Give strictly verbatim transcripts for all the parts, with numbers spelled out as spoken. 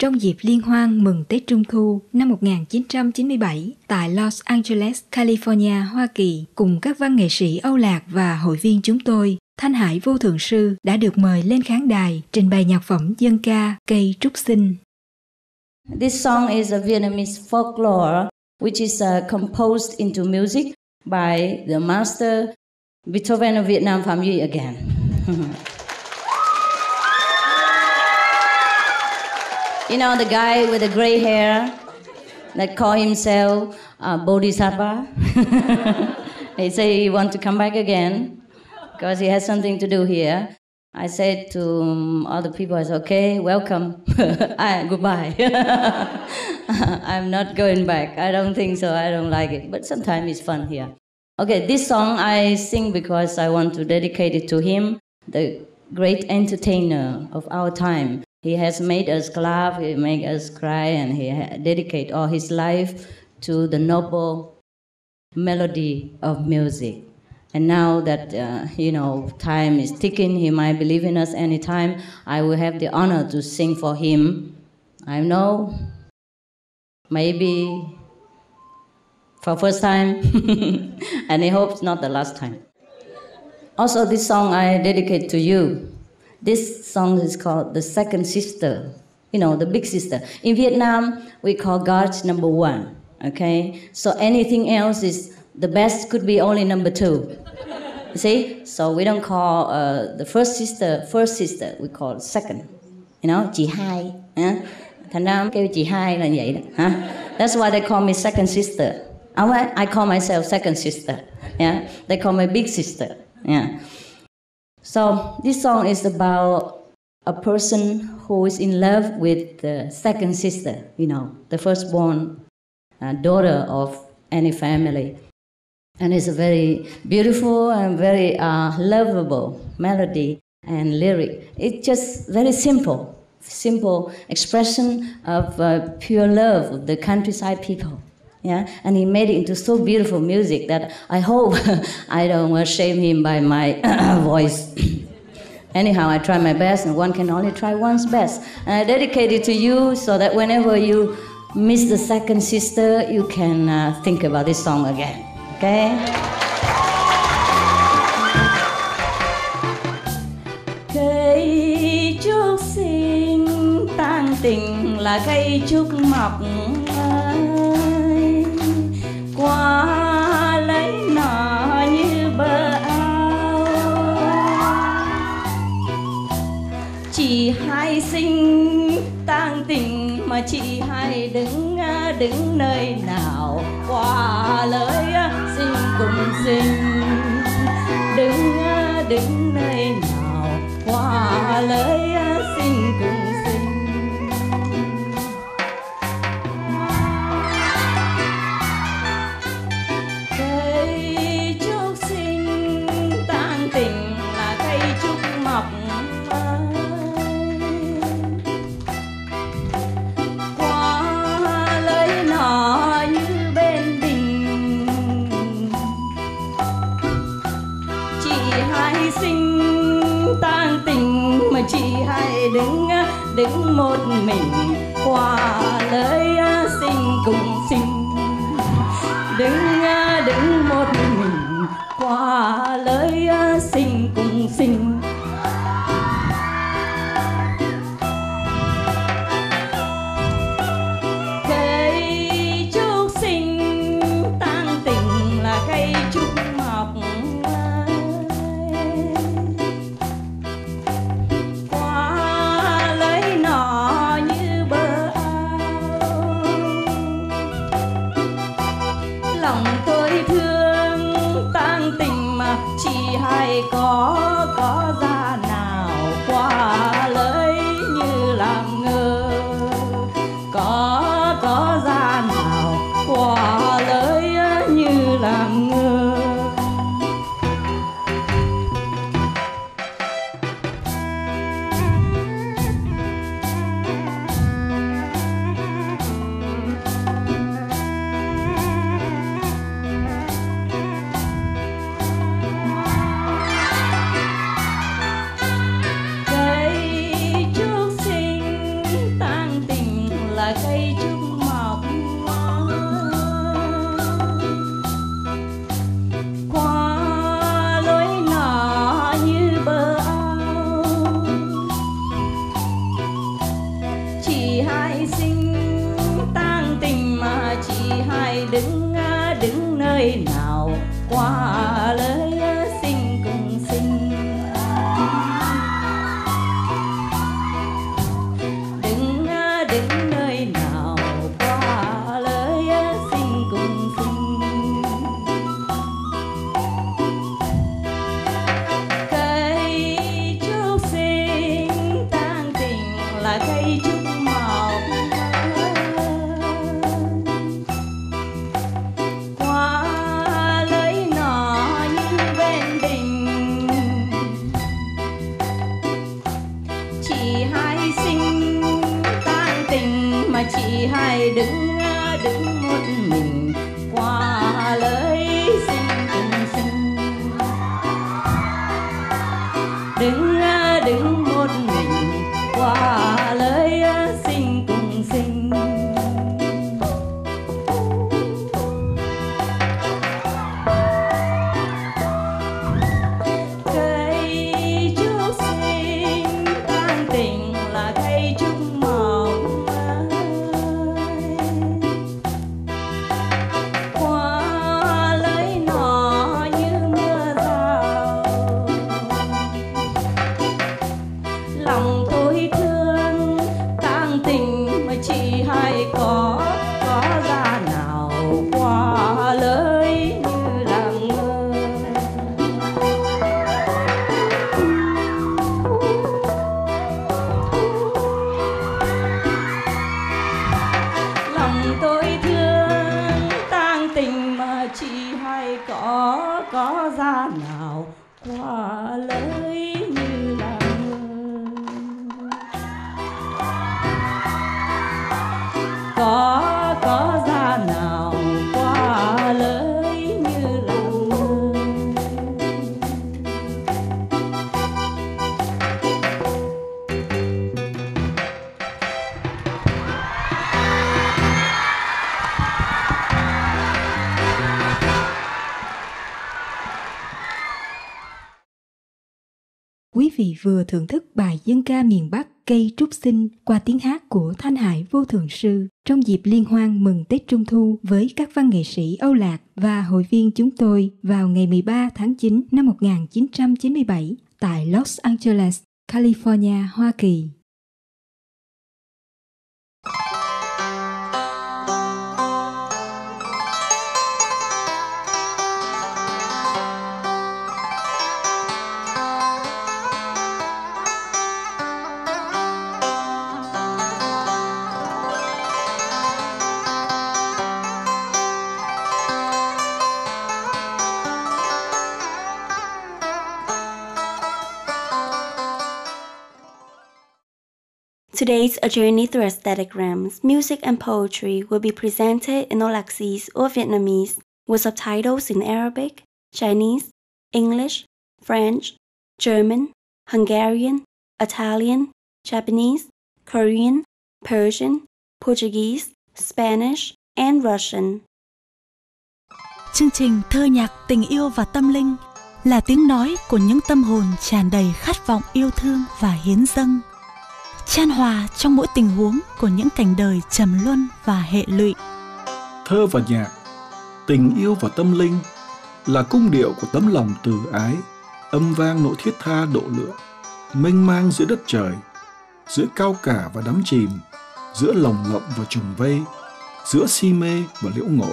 trong dịp liên hoan mừng Tết Trung Thu năm một nghìn chín trăm chín mươi bảy tại Los Angeles, California, Hoa Kỳ cùng các văn nghệ sĩ Âu Lạc và hội viên chúng tôi, Thanh Hải Vô Thượng Sư đã được mời lên khán đài trình bày nhạc phẩm dân ca Cây Trúc Xinh. This song is a Vietnamese folklore which is uh, composed into music by the master Beethoven of Vietnam Pham Duy again. You know the guy with the gray hair that call himself uh, Bodhisattva? He say he want to come back again because he has something to do here. I said to um, other people, I said, okay, welcome. I, goodbye. I'm not going back. I don't think so. I don't like it. But sometimes it's fun here. Okay, this song I sing because I want to dedicate it to him, the great entertainer of our time. He has made us laugh, he made us cry, and he dedicated all his life to the noble melody of music. And now that, uh, you know, time is ticking, he might believe in us anytime, I will have the honor to sing for him. I know, maybe for first time, and I hope it's not the last time. Also, this song I dedicate to you. This song is called The Second Sister, you know, the big sister. In Vietnam, we call God number one, okay? So anything else is, the best could be only number two. You see? So we don't call uh, the first sister, first sister, we call second. You know, chị hai. Uh? Thành ra kêu chị hai là vậy đó. Huh? That's why they call me second sister. I call myself second sister. Yeah? They call me big sister. Yeah. So this song is about a person who is in love with the second sister, you know, the firstborn uh, daughter of any family. And it's a very beautiful and very uh, lovable melody and lyric. It's just very simple, simple expression of uh, pure love of the countryside people. Yeah, and he made it into so beautiful music that I hope I don't shame him by my voice. Anyhow, I try my best, and one can only try one's best. And I dedicate it to you so that whenever you miss the second sister, you can uh, think about this song again. Okay? Cây trúc xinh tang tình là cây trúc mọc qua lấy nọ như bờ ao, chị hai xinh tang tình mà chị hai đứng đứng nơi nào, qua lời xinh cùng xinh, đứng đứng nơi nào, qua lời xinh cùng xinh. Chị hai đứng đứng một mình qua lời xinh cùng xinh, đứng đứng một mình qua lời xinh cùng xinh. Cây trúc xinh tang tình là cây trúc mọc có có ra nào, qua lời như làm ngơ, có có ra nào, qua lời như làm ngơ. Cây Đừng đứng một mình qua lời xin cùng xin. Cây trúc xinh tang tình là cây trúc mỏng manh, qua lời nó như mưa rào. Lòng tôi thương tang tình mà chỉ hay có có ra nào qua lời như làm ngơ. Lòng tôi thương tang tình mà chỉ hay có có ra nào qua lời như làm có có ra nào qua lời như làm mơ. Quý vị vừa thưởng thức bài dân ca miền Bắc Cây Trúc Xinh qua tiếng hát của Thanh Hải Vô Thượng Sư trong dịp liên hoan mừng Tết Trung Thu với các văn nghệ sĩ Âu Lạc và hội viên chúng tôi vào ngày mười ba tháng chín năm một nghìn chín trăm chín mươi bảy tại Los Angeles, California, Hoa Kỳ. Today's A Journey Through Aesthetigrams, Music and Poetry will be presented in Aulaxese or Vietnamese with subtitles in Arabic, Chinese, English, French, German, Hungarian, Italian, Japanese, Korean, Persian, Portuguese, Spanish, and Russian. Chương trình Thơ nhạc tình yêu và tâm linh là tiếng nói của những tâm hồn tràn đầy khát vọng yêu thương và hiến dâng, chan hòa trong mỗi tình huống của những cảnh đời trầm luân và hệ lụy. Thơ và nhạc, tình yêu và tâm linh là cung điệu của tấm lòng từ ái, âm vang nỗi thiết tha độ lượng, mênh mang giữa đất trời, giữa cao cả và đắm chìm, giữa lồng lộng và trùng vây, giữa si mê và liễu ngộ.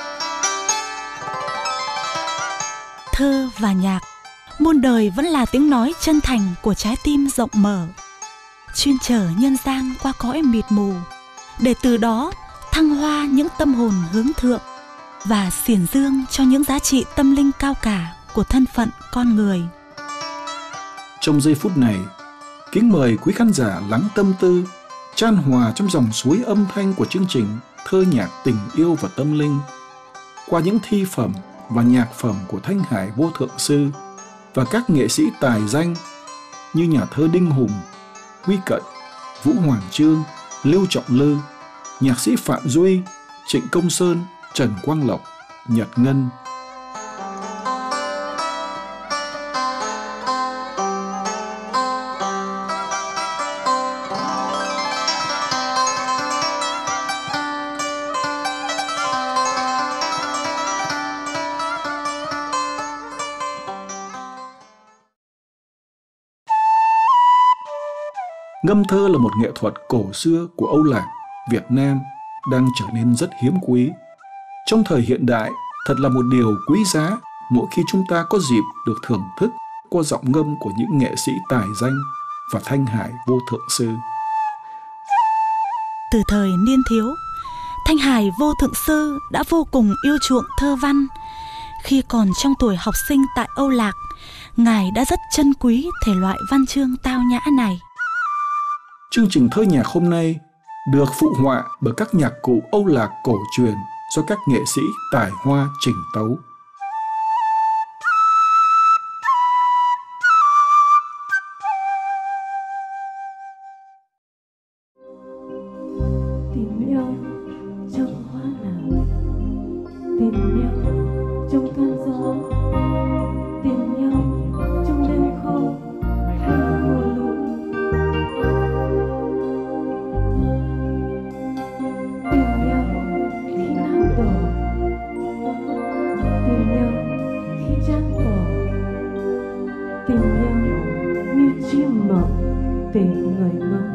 Thơ và nhạc, muôn đời vẫn là tiếng nói chân thành của trái tim rộng mở, chuyên chở nhân gian qua cõi mịt mù, để từ đó thăng hoa những tâm hồn hướng thượng và xiển dương cho những giá trị tâm linh cao cả của thân phận con người. Trong giây phút này, kính mời quý khán giả lắng tâm tư, chan hòa trong dòng suối âm thanh của chương trình Thơ nhạc tình yêu và tâm linh, qua những thi phẩm và nhạc phẩm của Thanh Hải Vô Thượng Sư và các nghệ sĩ tài danh như nhà thơ Đinh Hùng, Huy Cận, Vũ Hoàng Chương, Lưu Trọng Lư, nhạc sĩ Phạm Duy, Trịnh Công Sơn, Trần Quang Lộc, Nhật Ngân. Ngâm thơ là một nghệ thuật cổ xưa của Âu Lạc, Việt Nam đang trở nên rất hiếm quý. Trong thời hiện đại, thật là một điều quý giá mỗi khi chúng ta có dịp được thưởng thức qua giọng ngâm của những nghệ sĩ tài danh và Thanh Hải Vô Thượng Sư. Từ thời niên thiếu, Thanh Hải Vô Thượng Sư đã vô cùng yêu chuộng thơ văn. Khi còn trong tuổi học sinh tại Âu Lạc, Ngài đã rất trân quý thể loại văn chương tao nhã này. Chương trình Thơ nhạc hôm nay được phụ họa bởi các nhạc cụ Âu Lạc cổ truyền do các nghệ sĩ tài hoa chỉnh tấu. tìm người mong,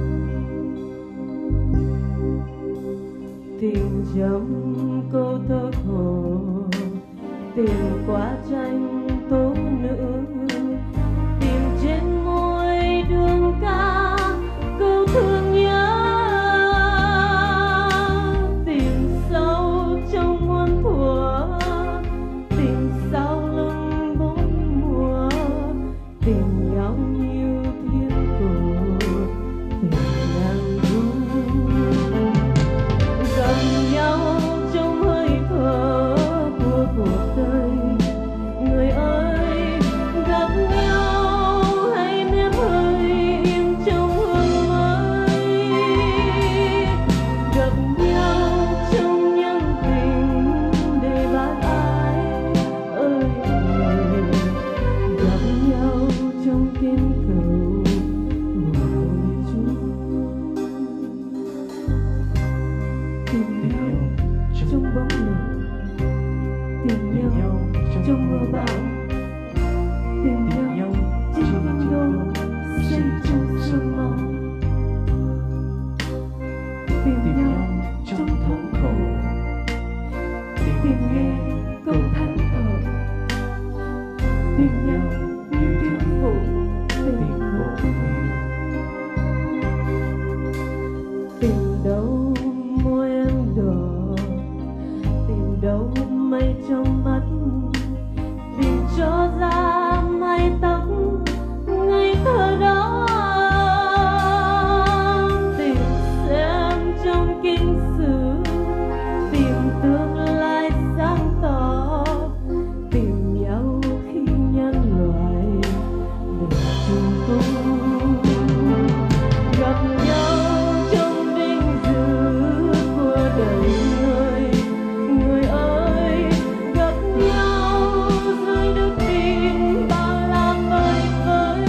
tìm trong câu thơ khổ, tìm qua tranh tố nữ, tìm trên môi đường ca câu thương nhớ, tìm sâu trong muôn thuở, tìm sau lưng bốn mùa, tìm nhau như thiên cổ, tìm nàng vui gần nhau trong hơi thở của cuộc đời. Người ơi, gặp nhau hãy nếm hơi yên trong hương mới, gặp nhau trong nhân tình để bác ái ơi người, gặp nhau trong kiên cầu ngồi chung, tìm nhau trong bóng lửa, tìm nhau trong mưa bão, tìm nhau trên cánh đồng xây trong sương máu, tìm nhau trong thống khổ, tìm nghe câu than thở, tìm nhau như tiếng phụ tìm một thuyền, tìm đâu môi em đỏ, tìm đâu mây trong mắt, tìm cho ra mái tóc ngây thơ đó, tìm xem trong kinh sử, tìm tương lai sáng tỏ, tìm nhau khi nhân loại được chung tung, gặp nhau trong vinh dự của đời người. Người ơi, gặp nhau dưới đức tin bao la vời vợi,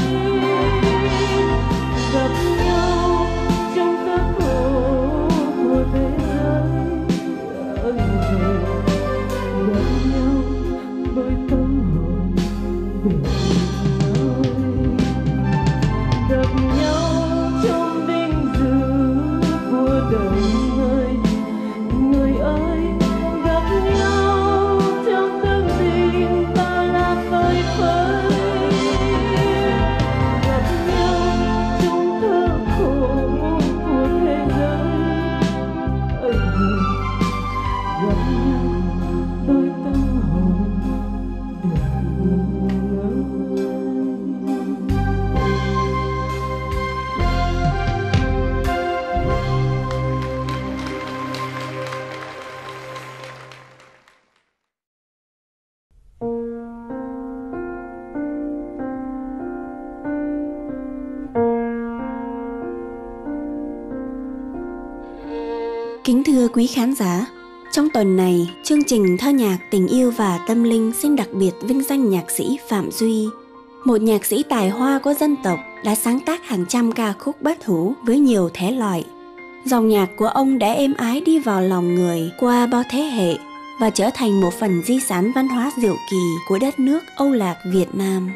gặp nhau trong cơ khổ của thế giới ơi người, gặp nhau đôi tâm hồn được ơi, gặp nhau trong vinh dự của đời người. Người ơi, gặp nhau trong tương tình bao la vời vợi, gặp nhau trong thơ khổ của thế giới ơi người, gặp nhau đôi tâm hồn được ơi. Kính thưa quý khán giả, trong tuần này, chương trình Thơ nhạc tình yêu và tâm linh xin đặc biệt vinh danh nhạc sĩ Phạm Duy, một nhạc sĩ tài hoa của dân tộc đã sáng tác hàng trăm ca khúc bất hủ với nhiều thể loại. Dòng nhạc của ông đã êm ái đi vào lòng người qua bao thế hệ và trở thành một phần di sản văn hóa diệu kỳ của đất nước Âu Lạc Việt Nam.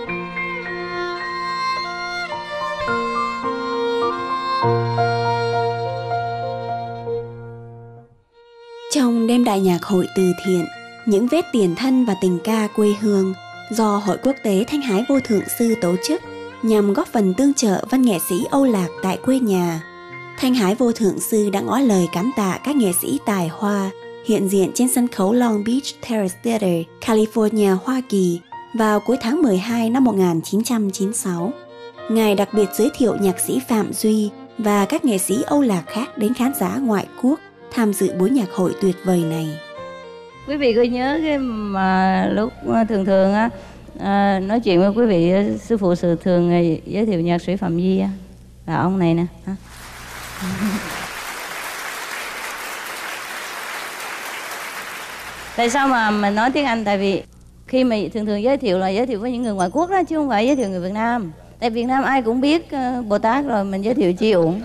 Trong đêm đại nhạc hội từ thiện, những vết tiền thân và tình ca quê hương do Hội Quốc tế Thanh Hải Vô Thượng Sư tổ chức nhằm góp phần tương trợ văn nghệ sĩ Âu Lạc tại quê nhà, Thanh Hải Vô Thượng Sư đã ngỏ lời cảm tạ các nghệ sĩ tài hoa hiện diện trên sân khấu Long Beach Terrace Theater, California, Hoa Kỳ vào cuối tháng mười hai năm một nghìn chín trăm chín mươi sáu. Ngài đặc biệt giới thiệu nhạc sĩ Phạm Duy và các nghệ sĩ Âu Lạc khác đến khán giả ngoại quốc tham dự buổi nhạc hội tuyệt vời này. Quý vị cứ nhớ cái mà lúc thường thường á à, nói chuyện với quý vị, sư phụ sự thường giới thiệu nhạc sĩ Phạm Duy á, là ông này nè. Ha? Tại sao mà mình nói tiếng Anh? Tại vì khi mà thường thường giới thiệu là giới thiệu với những người ngoại quốc đó, chứ không phải giới thiệu người Việt Nam. Tại Việt Nam ai cũng biết uh, Bồ Tát rồi, mình giới thiệu chi uổng.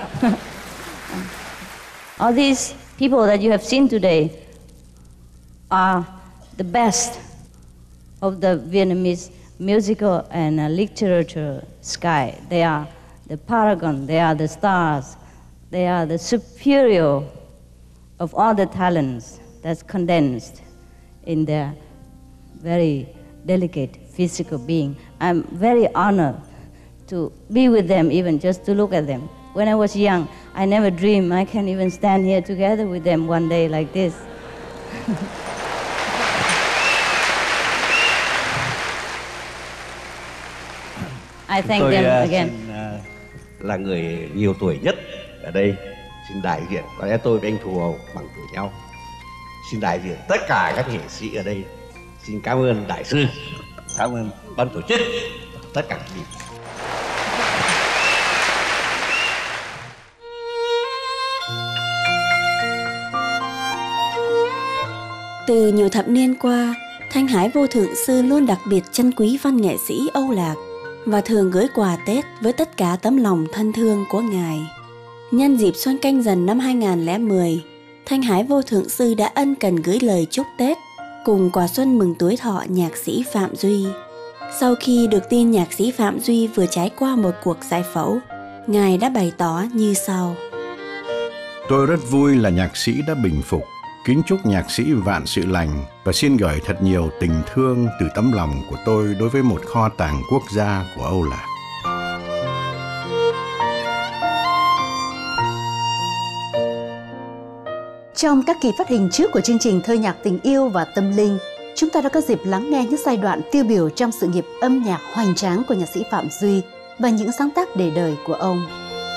All these people that you have seen today are the best of the Vietnamese musical and uh, literature sky. They are the paragon, they are the stars, they are the superior of all the talents that's condensed in their very delicate physical being. I'm very honored to be with them, even just to look at them. When I was young, I never dreamed I can even stand here together with them one day like this. I thank Tôi them uh, again. xin, uh, là người nhiều tuổi nhất ở đây, xin đại diện, có lẽ tôi với anh Thù Hầu bằng tuổi nhau. Xin đại diện tất cả các nghệ sĩ ở đây, xin cảm ơn đại sư, cảm ơn ban tổ chức, tất cả các vị. Từ nhiều thập niên qua, Thanh Hải Vô Thượng Sư luôn đặc biệt trân quý văn nghệ sĩ Âu Lạc và thường gửi quà Tết với tất cả tấm lòng thân thương của Ngài. Nhân dịp Xuân Canh Dần năm hai nghìn lẻ mười, Thanh Hải Vô Thượng Sư đã ân cần gửi lời chúc Tết cùng quà xuân mừng tuổi thọ nhạc sĩ Phạm Duy. Sau khi được tin nhạc sĩ Phạm Duy vừa trải qua một cuộc giải phẫu, Ngài đã bày tỏ như sau. Tôi rất vui là nhạc sĩ đã bình phục. Kính chúc nhạc sĩ vạn sự lành và xin gửi thật nhiều tình thương từ tấm lòng của tôi đối với một kho tàng quốc gia của Âu Lạc. Trong các kỳ phát hình trước của chương trình Thơ nhạc tình yêu và tâm linh, chúng ta đã có dịp lắng nghe những giai đoạn tiêu biểu trong sự nghiệp âm nhạc hoành tráng của nhạc sĩ Phạm Duy và những sáng tác để đời của ông.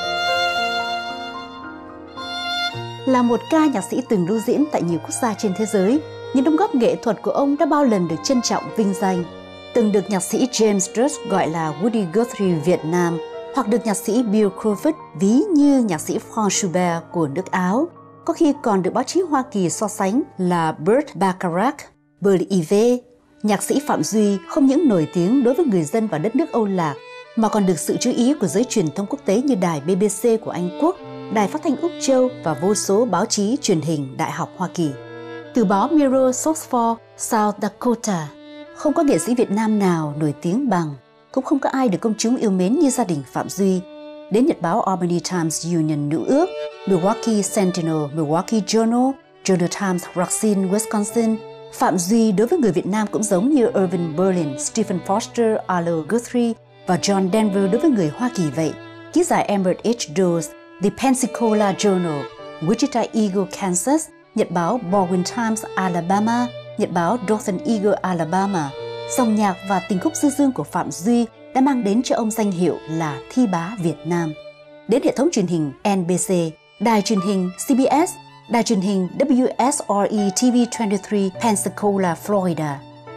Là một ca nhạc sĩ từng lưu diễn tại nhiều quốc gia trên thế giới, những đóng góp nghệ thuật của ông đã bao lần được trân trọng vinh danh. Từng được nhạc sĩ James Druce gọi là Woody Guthrie Việt Nam, hoặc được nhạc sĩ Bill Crawford ví như nhạc sĩ Franz Schubert của nước Áo. Có khi còn được báo chí Hoa Kỳ so sánh là Burt Bacharach, Burt Ive. Nhạc sĩ Phạm Duy không những nổi tiếng đối với người dân và đất nước Âu Lạc, mà còn được sự chú ý của giới truyền thông quốc tế như đài B B C của Anh Quốc, đài phát thanh Úc Châu và vô số báo chí truyền hình Đại học Hoa Kỳ. Từ báo Mirror Source for South Dakota, không có nghệ sĩ Việt Nam nào nổi tiếng bằng, cũng không có ai được công chúng yêu mến như gia đình Phạm Duy. Đến nhật báo Albany Times Union Nữ Ước, Milwaukee Sentinel, Milwaukee Journal, Journal Times Racine, Wisconsin, Phạm Duy đối với người Việt Nam cũng giống như Irving Berlin, Stephen Foster, Arlo Guthrie và John Denver đối với người Hoa Kỳ vậy. Ký giả Emmett H. Dawes, The Pensacola Journal, Wichita Eagle, Kansas, nhật báo Baldwin Times, Alabama, nhật báo Dothan Eagle, Alabama. Dòng nhạc và tình khúc du dương của Phạm Duy đã mang đến cho ông danh hiệu là Thi Bá Việt Nam. Đến hệ thống truyền hình N B C, đài truyền hình C B S, đài truyền hình W S R E T V hai mươi ba Pensacola, Florida,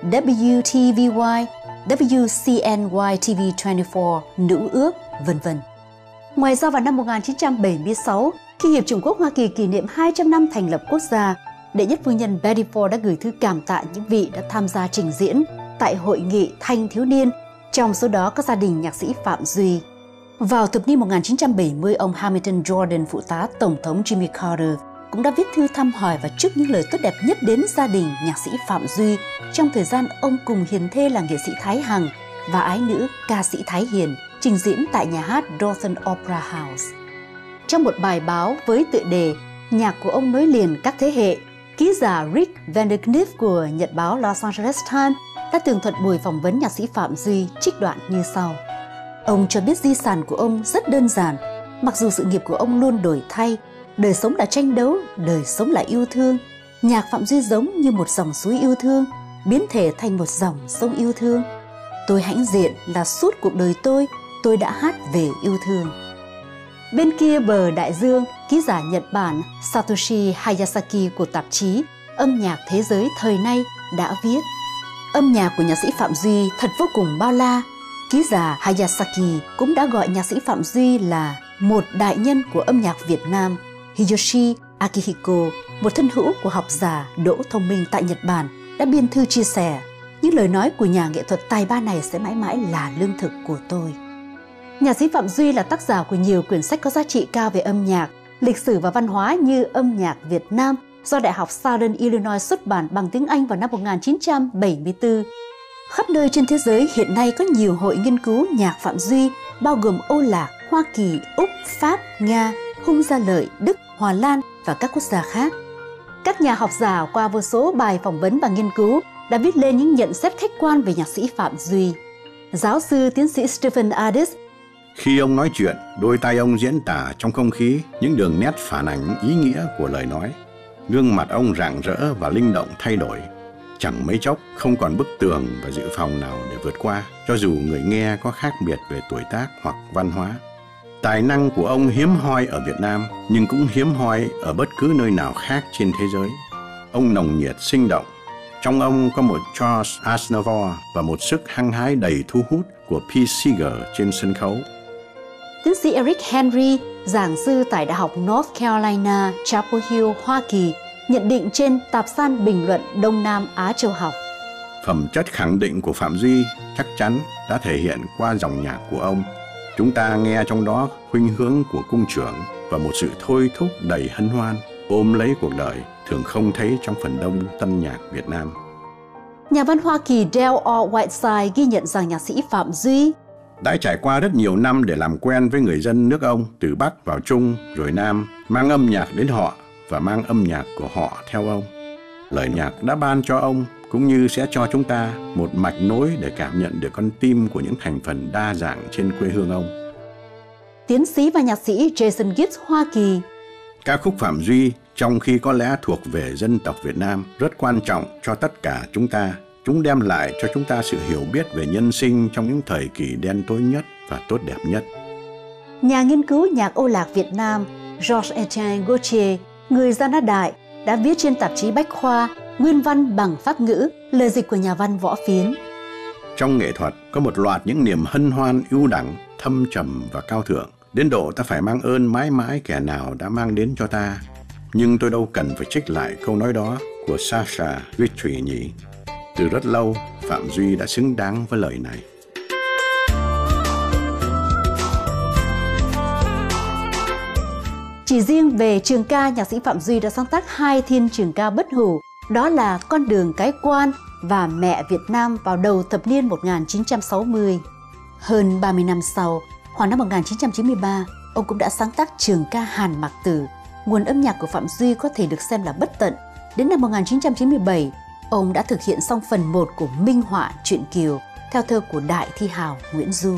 W T V Y, W C N Y T V hai mươi tư Nữ Ước, vân vân. Ngoài ra vào năm một nghìn chín trăm bảy mươi sáu, khi Hiệp chủng quốc Hoa Kỳ kỷ niệm hai trăm năm thành lập quốc gia, đệ nhất phu nhân Betty Ford đã gửi thư cảm tạ những vị đã tham gia trình diễn tại hội nghị thanh thiếu niên, trong số đó có gia đình nhạc sĩ Phạm Duy. Vào thập niên một nghìn chín trăm bảy mươi, ông Hamilton Jordan, phụ tá Tổng thống Jimmy Carter, cũng đã viết thư thăm hỏi và chúc những lời tốt đẹp nhất đến gia đình nhạc sĩ Phạm Duy trong thời gian ông cùng hiền thê là nghệ sĩ Thái Hằng và ái nữ ca sĩ Thái Hiền trình diễn tại nhà hát Dothan Opera House. Trong một bài báo với tựa đề Nhạc của ông nối liền các thế hệ, ký giả Rick Vanderkniff của nhật báo Los Angeles Times đã tường thuật buổi phỏng vấn nhạc sĩ Phạm Duy trích đoạn như sau. Ông cho biết di sản của ông rất đơn giản, mặc dù sự nghiệp của ông luôn đổi thay, đời sống là tranh đấu, đời sống là yêu thương. Nhạc Phạm Duy giống như một dòng suối yêu thương, biến thể thành một dòng sông yêu thương. Tôi hãnh diện là suốt cuộc đời tôi, tôi đã hát về yêu thương. Bên kia bờ đại dương, ký giả Nhật Bản Satoshi Hayasaki của tạp chí Âm nhạc Thế giới thời nay đã viết: âm nhạc của nhạc sĩ Phạm Duy thật vô cùng bao la. Ký giả Hayasaki cũng đã gọi nhạc sĩ Phạm Duy là một đại nhân của âm nhạc Việt Nam. Hiyoshi Akihiko, một thân hữu của học giả Đỗ Thông Minh tại Nhật Bản, đã biên thư chia sẻ: những lời nói của nhà nghệ thuật tài ba này sẽ mãi mãi là lương thực của tôi. Nhạc sĩ Phạm Duy là tác giả của nhiều quyển sách có giá trị cao về âm nhạc, lịch sử và văn hóa như Âm nhạc Việt Nam do Đại học Southern Illinois xuất bản bằng tiếng Anh vào năm một nghìn chín trăm bảy mươi tư. Khắp nơi trên thế giới hiện nay có nhiều hội nghiên cứu nhạc Phạm Duy, bao gồm Âu Lạc, Hoa Kỳ, Úc, Pháp, Nga, Hung Gia Lợi, Đức, Hòa Lan và các quốc gia khác. Các nhà học giả qua vô số bài phỏng vấn và nghiên cứu đã viết lên những nhận xét khách quan về nhạc sĩ Phạm Duy. Giáo sư tiến sĩ Stephen Addis: khi ông nói chuyện, đôi tay ông diễn tả trong không khí những đường nét phản ảnh ý nghĩa của lời nói. Gương mặt ông rạng rỡ và linh động thay đổi. Chẳng mấy chốc không còn bức tường và dự phòng nào để vượt qua, cho dù người nghe có khác biệt về tuổi tác hoặc văn hóa. Tài năng của ông hiếm hoi ở Việt Nam, nhưng cũng hiếm hoi ở bất cứ nơi nào khác trên thế giới. Ông nồng nhiệt sinh động. Trong ông có một Charles Aznavour và một sức hăng hái đầy thu hút của Pete Seeger trên sân khấu. Tiến sĩ Eric Henry, giảng sư tại Đại học North Carolina, Chapel Hill, Hoa Kỳ, nhận định trên tạp san bình luận Đông Nam Á Châu học: phẩm chất khẳng định của Phạm Duy chắc chắn đã thể hiện qua dòng nhạc của ông. Chúng ta nghe trong đó khuynh hướng của cung trưởng và một sự thôi thúc đầy hân hoan, ôm lấy cuộc đời, thường không thấy trong phần đông tân nhạc Việt Nam. Nhà văn Hoa Kỳ Dale O. Whiteside ghi nhận rằng nhạc sĩ Phạm Duy đã trải qua rất nhiều năm để làm quen với người dân nước ông, từ Bắc vào Trung rồi Nam, mang âm nhạc đến họ và mang âm nhạc của họ theo ông. Lời nhạc đã ban cho ông cũng như sẽ cho chúng ta một mạch nối để cảm nhận được con tim của những thành phần đa dạng trên quê hương ông. Tiến sĩ và nhạc sĩ Jason Gibbs, Hoa Kỳ: ca khúc Phạm Duy, trong khi có lẽ thuộc về dân tộc Việt Nam, rất quan trọng cho tất cả chúng ta. Chúng đem lại cho chúng ta sự hiểu biết về nhân sinh trong những thời kỳ đen tối nhất và tốt đẹp nhất. Nhà nghiên cứu nhạc Âu Lạc Việt Nam Georges-Étienne Gauthier, người Gia Na Đại, đã viết trên tạp chí Bách Khoa nguyên văn bằng Pháp ngữ, lời dịch của nhà văn Võ Phiến: trong nghệ thuật có một loạt những niềm hân hoan ưu đẳng, thâm trầm và cao thượng, đến độ ta phải mang ơn mãi mãi kẻ nào đã mang đến cho ta. Nhưng tôi đâu cần phải trích lại câu nói đó của Sacha Guitry nhỉ? Từ rất lâu, Phạm Duy đã xứng đáng với lời này. Chỉ riêng về trường ca, nhạc sĩ Phạm Duy đã sáng tác hai thiên trường ca bất hủ, đó là Con đường cái quan và Mẹ Việt Nam vào đầu thập niên một nghìn chín trăm sáu mươi. Hơn ba mươi năm sau, khoảng năm một nghìn chín trăm chín mươi ba, ông cũng đã sáng tác trường ca Hàn Mạc Tử. Nguồn âm nhạc của Phạm Duy có thể được xem là bất tận. Đến năm một nghìn chín trăm chín mươi bảy, ông đã thực hiện xong phần một của Minh họa truyện Kiều theo thơ của đại thi hào Nguyễn Du.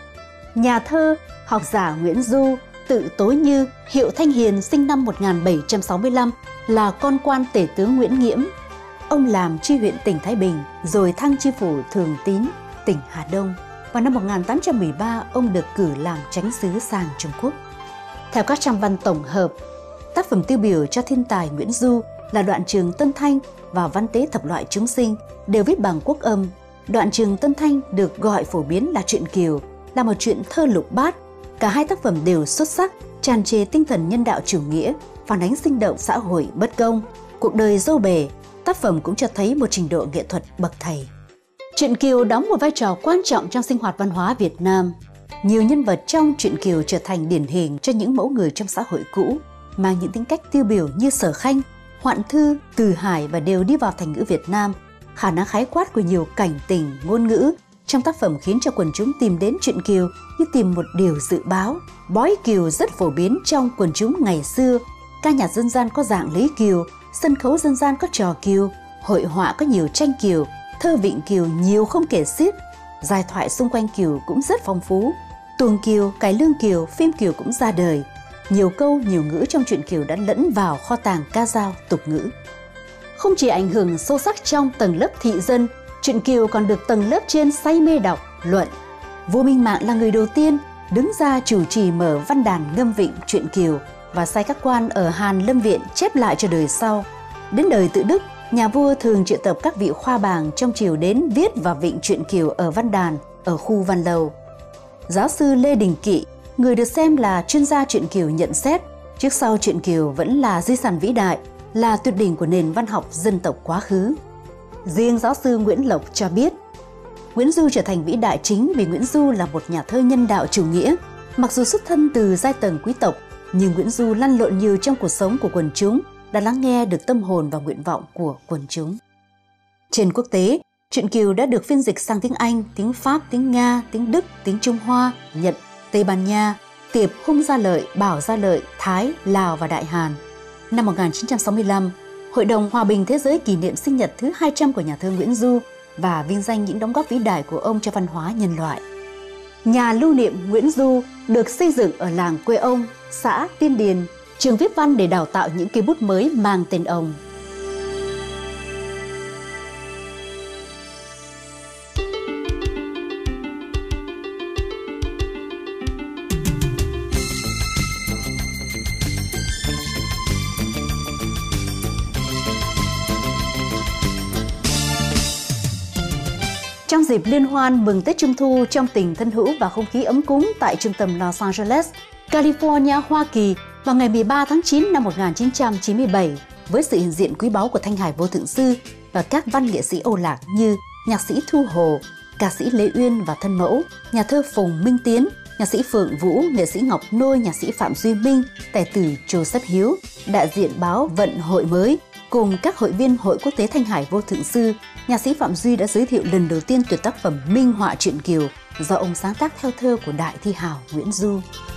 Nhà thơ, học giả Nguyễn Du, tự Tố Như, hiệu Thanh Hiền, sinh năm một nghìn bảy trăm sáu mươi lăm, là con quan tể tướng Nguyễn Nghiễm. Ông làm tri huyện tỉnh Thái Bình, rồi thăng tri phủ Thường Tín, tỉnh Hà Đông. Vào năm một nghìn tám trăm mười ba, ông được cử làm chánh sứ sang Trung Quốc. Theo các trang văn tổng hợp, tác phẩm tiêu biểu cho thiên tài Nguyễn Du là Đoạn Trường Tân Thanh và Văn Tế Thập Loại Chúng Sinh, đều viết bằng quốc âm. Đoạn Trường Tân Thanh được gọi phổ biến là truyện Kiều, là một truyện thơ lục bát. Cả hai tác phẩm đều xuất sắc, tràn trề tinh thần nhân đạo chủ nghĩa, phản ánh sinh động xã hội bất công, cuộc đời dâu bể. Tác phẩm cũng cho thấy một trình độ nghệ thuật bậc thầy. Truyện Kiều đóng một vai trò quan trọng trong sinh hoạt văn hóa Việt Nam. Nhiều nhân vật trong truyện Kiều trở thành điển hình cho những mẫu người trong xã hội cũ, mang những tính cách tiêu biểu như Sở Khanh, Hoạn Thư, Từ Hải và đều đi vào thành ngữ Việt Nam. Khả năng khái quát của nhiều cảnh tình, ngôn ngữ trong tác phẩm khiến cho quần chúng tìm đến truyện Kiều như tìm một điều dự báo. Bói Kiều rất phổ biến trong quần chúng ngày xưa. Ca nhạc dân gian có dạng lấy Kiều, sân khấu dân gian có trò Kiều, hội họa có nhiều tranh Kiều, thơ vịnh Kiều nhiều không kể xiết. Giai thoại xung quanh Kiều cũng rất phong phú. Tuồng Kiều, cải lương Kiều, phim Kiều cũng ra đời. Nhiều câu, nhiều ngữ trong truyện Kiều đã lẫn vào kho tàng ca dao, tục ngữ. Không chỉ ảnh hưởng sâu sắc trong tầng lớp thị dân, truyện Kiều còn được tầng lớp trên say mê đọc, luận. Vua Minh Mạng là người đầu tiên đứng ra chủ trì mở văn đàn ngâm vịnh truyện Kiều và sai các quan ở Hàn Lâm Viện chép lại cho đời sau. Đến đời Tự Đức, nhà vua thường triệu tập các vị khoa bàng trong triều đến viết và vịnh truyện Kiều ở văn đàn, ở khu Văn Lầu. Giáo sư Lê Đình Kỵ, người được xem là chuyên gia truyện Kiều, nhận xét trước sau truyện Kiều vẫn là di sản vĩ đại, là tuyệt đỉnh của nền văn học dân tộc quá khứ. Riêng giáo sư Nguyễn Lộc cho biết, Nguyễn Du trở thành vĩ đại chính vì Nguyễn Du là một nhà thơ nhân đạo chủ nghĩa. Mặc dù xuất thân từ giai tầng quý tộc, nhưng Nguyễn Du lăn lộn nhiều trong cuộc sống của quần chúng, đã lắng nghe được tâm hồn và nguyện vọng của quần chúng. Trên quốc tế, truyện Kiều đã được phiên dịch sang tiếng Anh, tiếng Pháp, tiếng Nga, tiếng Đức, tiếng Trung Hoa, Nhật, Tây Ban Nha, Tiệp, Hung Gia Lợi, Bảo Gia Lợi, Thái, Lào và Đại Hàn. Năm một nghìn chín trăm sáu mươi lăm, Hội đồng Hòa bình Thế giới kỷ niệm sinh nhật thứ hai trăm của nhà thơ Nguyễn Du và vinh danh những đóng góp vĩ đại của ông cho văn hóa nhân loại. Nhà lưu niệm Nguyễn Du được xây dựng ở làng quê ông, xã Tiên Điền, trường viết văn để đào tạo những cây bút mới mang tên ông. Trong dịp liên hoan mừng Tết Trung Thu trong tình thân hữu và không khí ấm cúng tại trung tâm Los Angeles, California, Hoa Kỳ vào ngày mười ba tháng chín năm một nghìn chín trăm chín mươi bảy với sự hiện diện quý báu của Thanh Hải Vô Thượng Sư và các văn nghệ sĩ Âu Lạc như nhạc sĩ Thu Hồ, ca sĩ Lê Uyên và thân mẫu, nhà thơ Phùng Minh Tiến, nhạc sĩ Phượng Vũ, nghệ sĩ Ngọc Nôi, nhạc sĩ Phạm Duy Minh, tài tử Joseph Hiếu, đại diện báo Vận Hội Mới cùng các hội viên Hội Quốc tế Thanh Hải Vô Thượng Sư. Nhạc sĩ Phạm Duy đã giới thiệu lần đầu tiên tuyệt tác phẩm Minh họa truyện Kiều do ông sáng tác theo thơ của đại thi hào Nguyễn Du.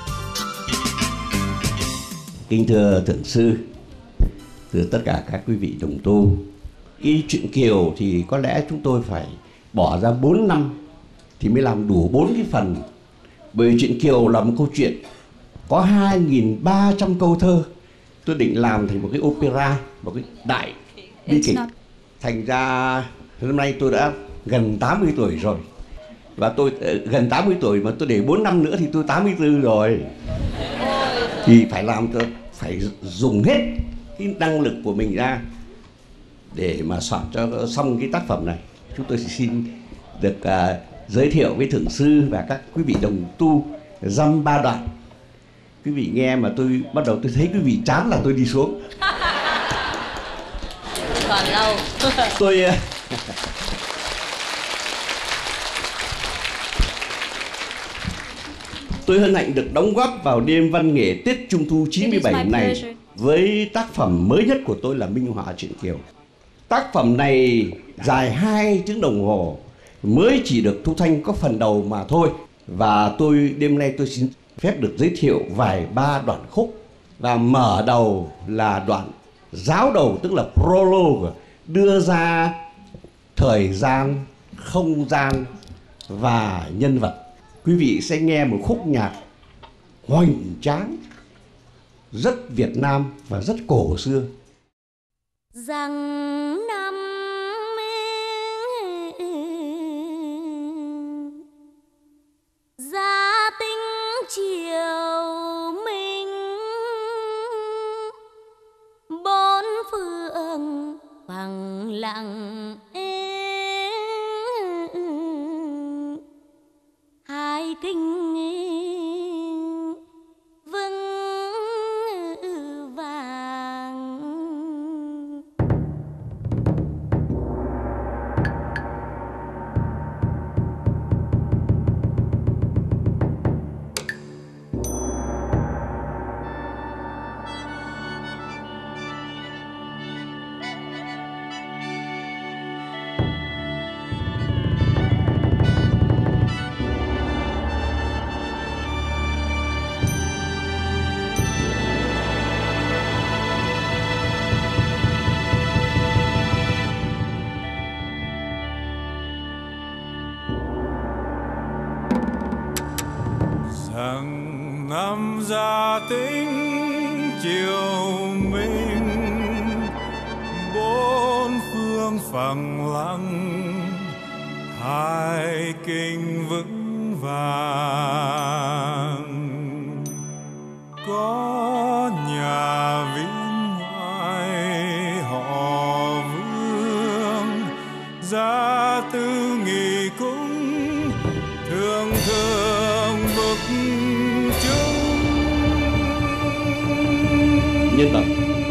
Kính thưa Thượng Sư, thưa tất cả các quý vị đồng tu, cái truyện Kiều thì có lẽ chúng tôi phải bỏ ra bốn năm thì mới làm đủ bốn cái phần. Bởi truyện Kiều là một câu chuyện có hai nghìn ba trăm câu thơ. Tôi định làm thành một cái opera, một cái đại bi kịch. Thành ra năm nay tôi đã gần tám mươi tuổi rồi. Và tôi gần tám mươi tuổi mà tôi để bốn năm nữa thì tôi tám mươi tư rồi. Thì phải làm cho phải dùng hết cái năng lực của mình ra để mà soạn cho xong cái tác phẩm này. Chúng tôi xin được uh, giới thiệu với Thượng Sư và các quý vị đồng tu dăm ba đoạn. Quý vị nghe mà tôi bắt đầu tôi thấy quý vị chán là tôi đi xuống. Còn lâu. Tôi Tôi hân hạnh được đóng góp vào đêm văn nghệ Tết Trung Thu chín mươi bảy này với tác phẩm mới nhất của tôi là Minh họa truyện Kiều. Tác phẩm này dài hai tiếng đồng hồ, mới chỉ được thu thanh có phần đầu mà thôi. Và tôi đêm nay tôi xin phép được giới thiệu vài ba đoạn khúc. Và mở đầu là đoạn giáo đầu, tức là prologue, đưa ra thời gian, không gian và nhân vật. Quý vị sẽ nghe một khúc nhạc hoành tráng, rất Việt Nam và rất cổ xưa. Rằng năm gia tinh triều minh, bốn phương bằng lặng hai kinh vững vàng. Rằng năm gia tinh triều minh, bốn phương phẳng lặng hai kinh vững vàng. Có nhà viên ngoại họ Vương, gia tư nghị cung thường thường bậc chung nhân vật.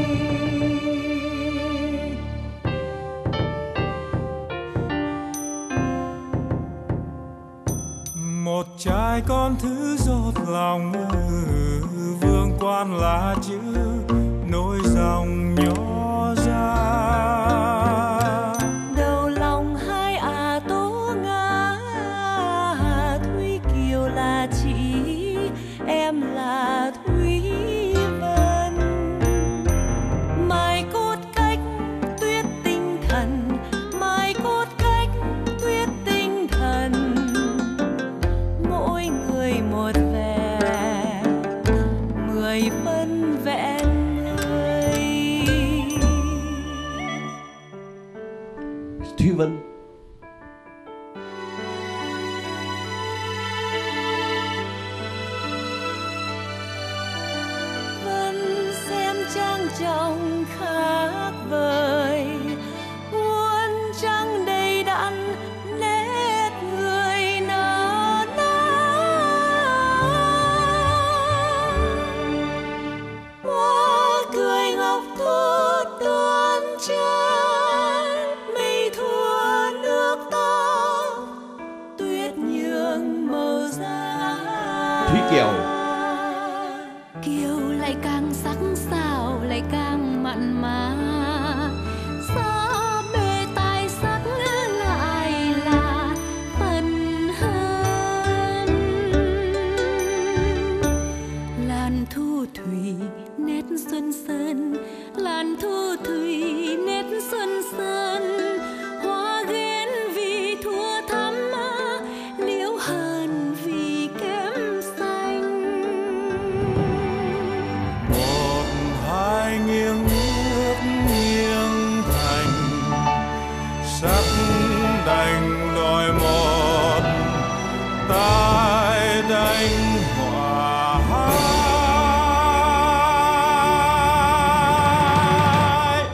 Một trai con thứ giọt lòng, vương quan là chữ nối dòng nhỏ ra. Đầu lòng hai à tố ngã, Thúy Kiều là chị, em là trong khác vời, muôn trăng đầy đặn nét người nở nang. Hoa cười ngọc thu tuôn tràn, mây thua nước tóc, tuyết nhường màu da. Thúy Kiều. Kiều lại càng sắc sảo, lại càng mặn mà. Gió bề tai sắc lại là phần hơn. Làn thu thủy nét xuân sơn, làn thu thủy nét xuân sơn. Hoa ghen vì thua thắm, liễu hờn vì kém xanh. Một hai nghiêng nước nghiêng thành, sắc đành đòi một tai đành hòa hai.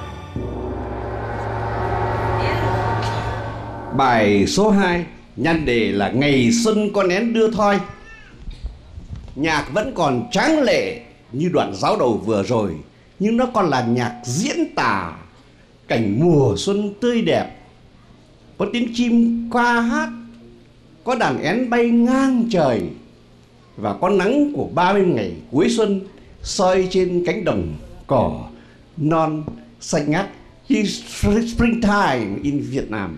Bài số hai, nhan đề là Ngày xuân con én đưa thoi. Nhạc vẫn còn tráng lệ như đoạn giáo đầu vừa rồi, nhưng nó còn là nhạc diễn tả cảnh mùa xuân tươi đẹp. Có tiếng chim ca hát, có đàn én bay ngang trời, và có nắng của ba mươi ngày cuối xuân soi trên cánh đồng cỏ non xanh ngắt. It's springtime in Vietnam.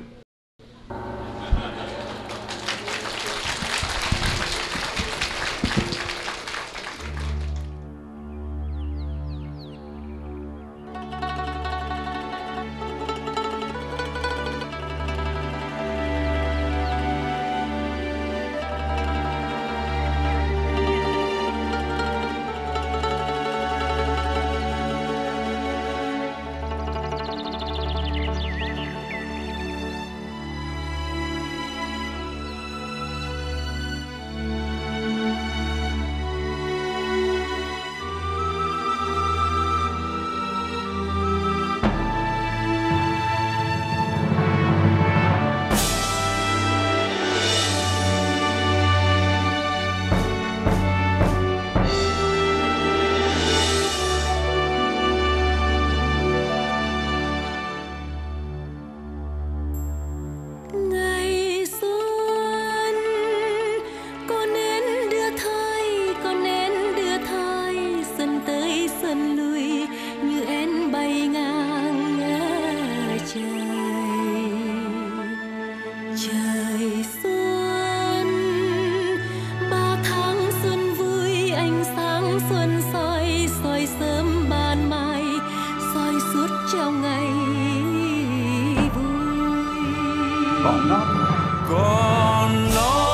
Ngày xuân con én đưa thoi, con én đưa thoi, xuân tới xuân lui như én bay ngang trời. Trời xuân ba tháng xuân vui, ánh sáng xuân soi soi sớm ban mai, soi suốt trong ngày vui. Còn nó Còn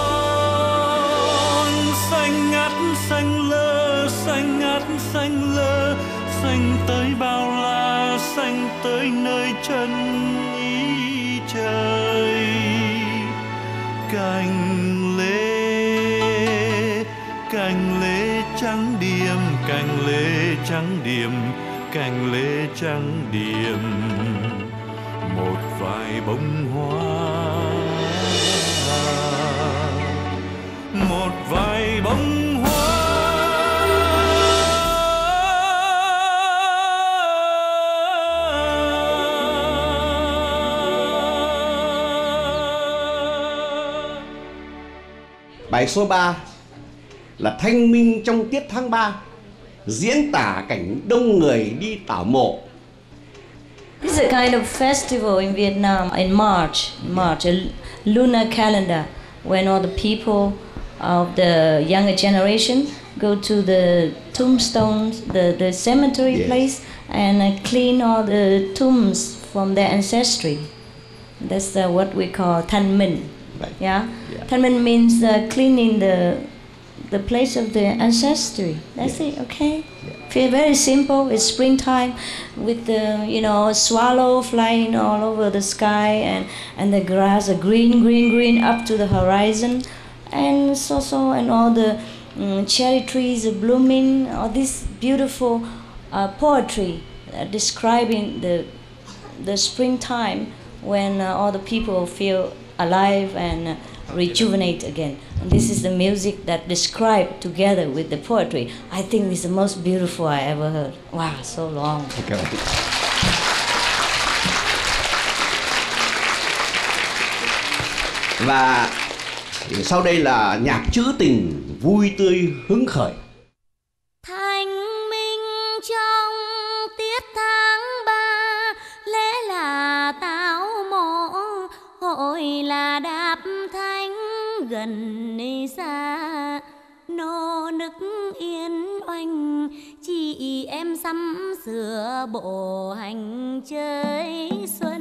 non xanh ngắt xanh lơ, xanh ngắt xanh lơ, xanh tới bao la, xanh tới nơi chân ý trời. Cành lê, cành lê trắng điềm, cành lê trắng điềm, cành lê trắng điềm. Một vài bông hoa, một vài bông hoa. Bài số ba là Thanh minh trong tiết tháng ba, diễn tả cảnh đông người đi tảo mộ. This is a kind of festival in Vietnam in March, March, a lunar calendar, when all the people of the younger generation go to the tombstones, the, the cemetery Yes. place, and uh, clean all the tombs from their ancestry. That's uh, what we call Thanh Minh. Right. Yeah? Yeah. Thanh Minh means uh, cleaning the the place of the ancestry. That's Yes. it, okay? Feel very simple. It's springtime with the, you know, swallow flying all over the sky, and, and the grass, a green, green, green up to the horizon, and so, so, and all the um, cherry trees are blooming, all this beautiful uh, poetry uh, describing the the springtime when uh, all the people feel alive and uh, rejuvenate again. And this is the music that described together with the poetry. I think this is the most beautiful I ever heard. Wow, so long. Okay. Và sau đây là nhạc trữ tình vui tươi hứng khởi. Thanh minh trong tiết tháng ba, lẽ là táo mộ, hội là đạp thanh gần xa. Nô nức yên oanh, chị em sắm sửa bộ hành chơi xuân.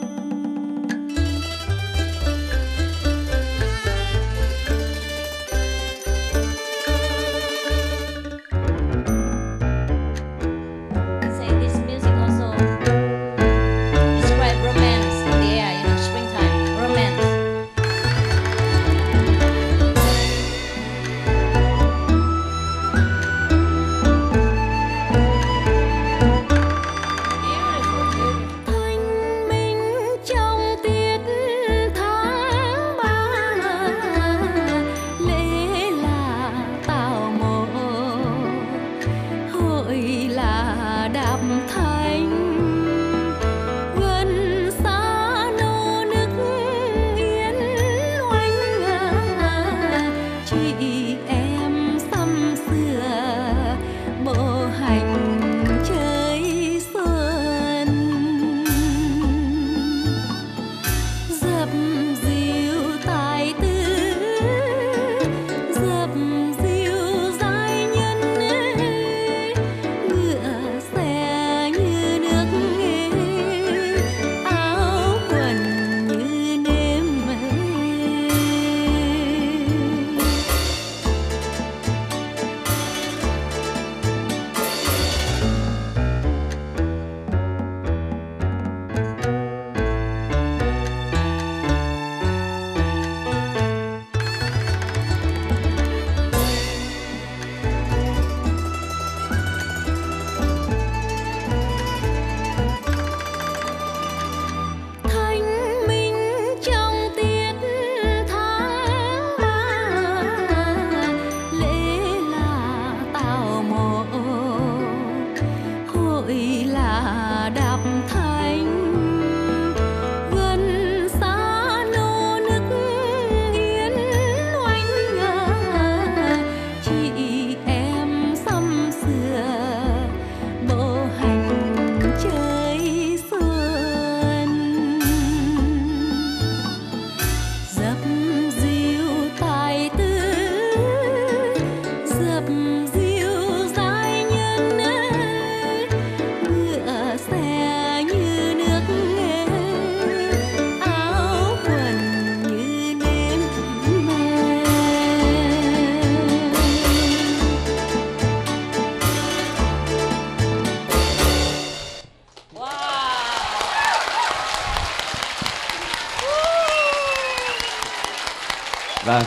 Vâng.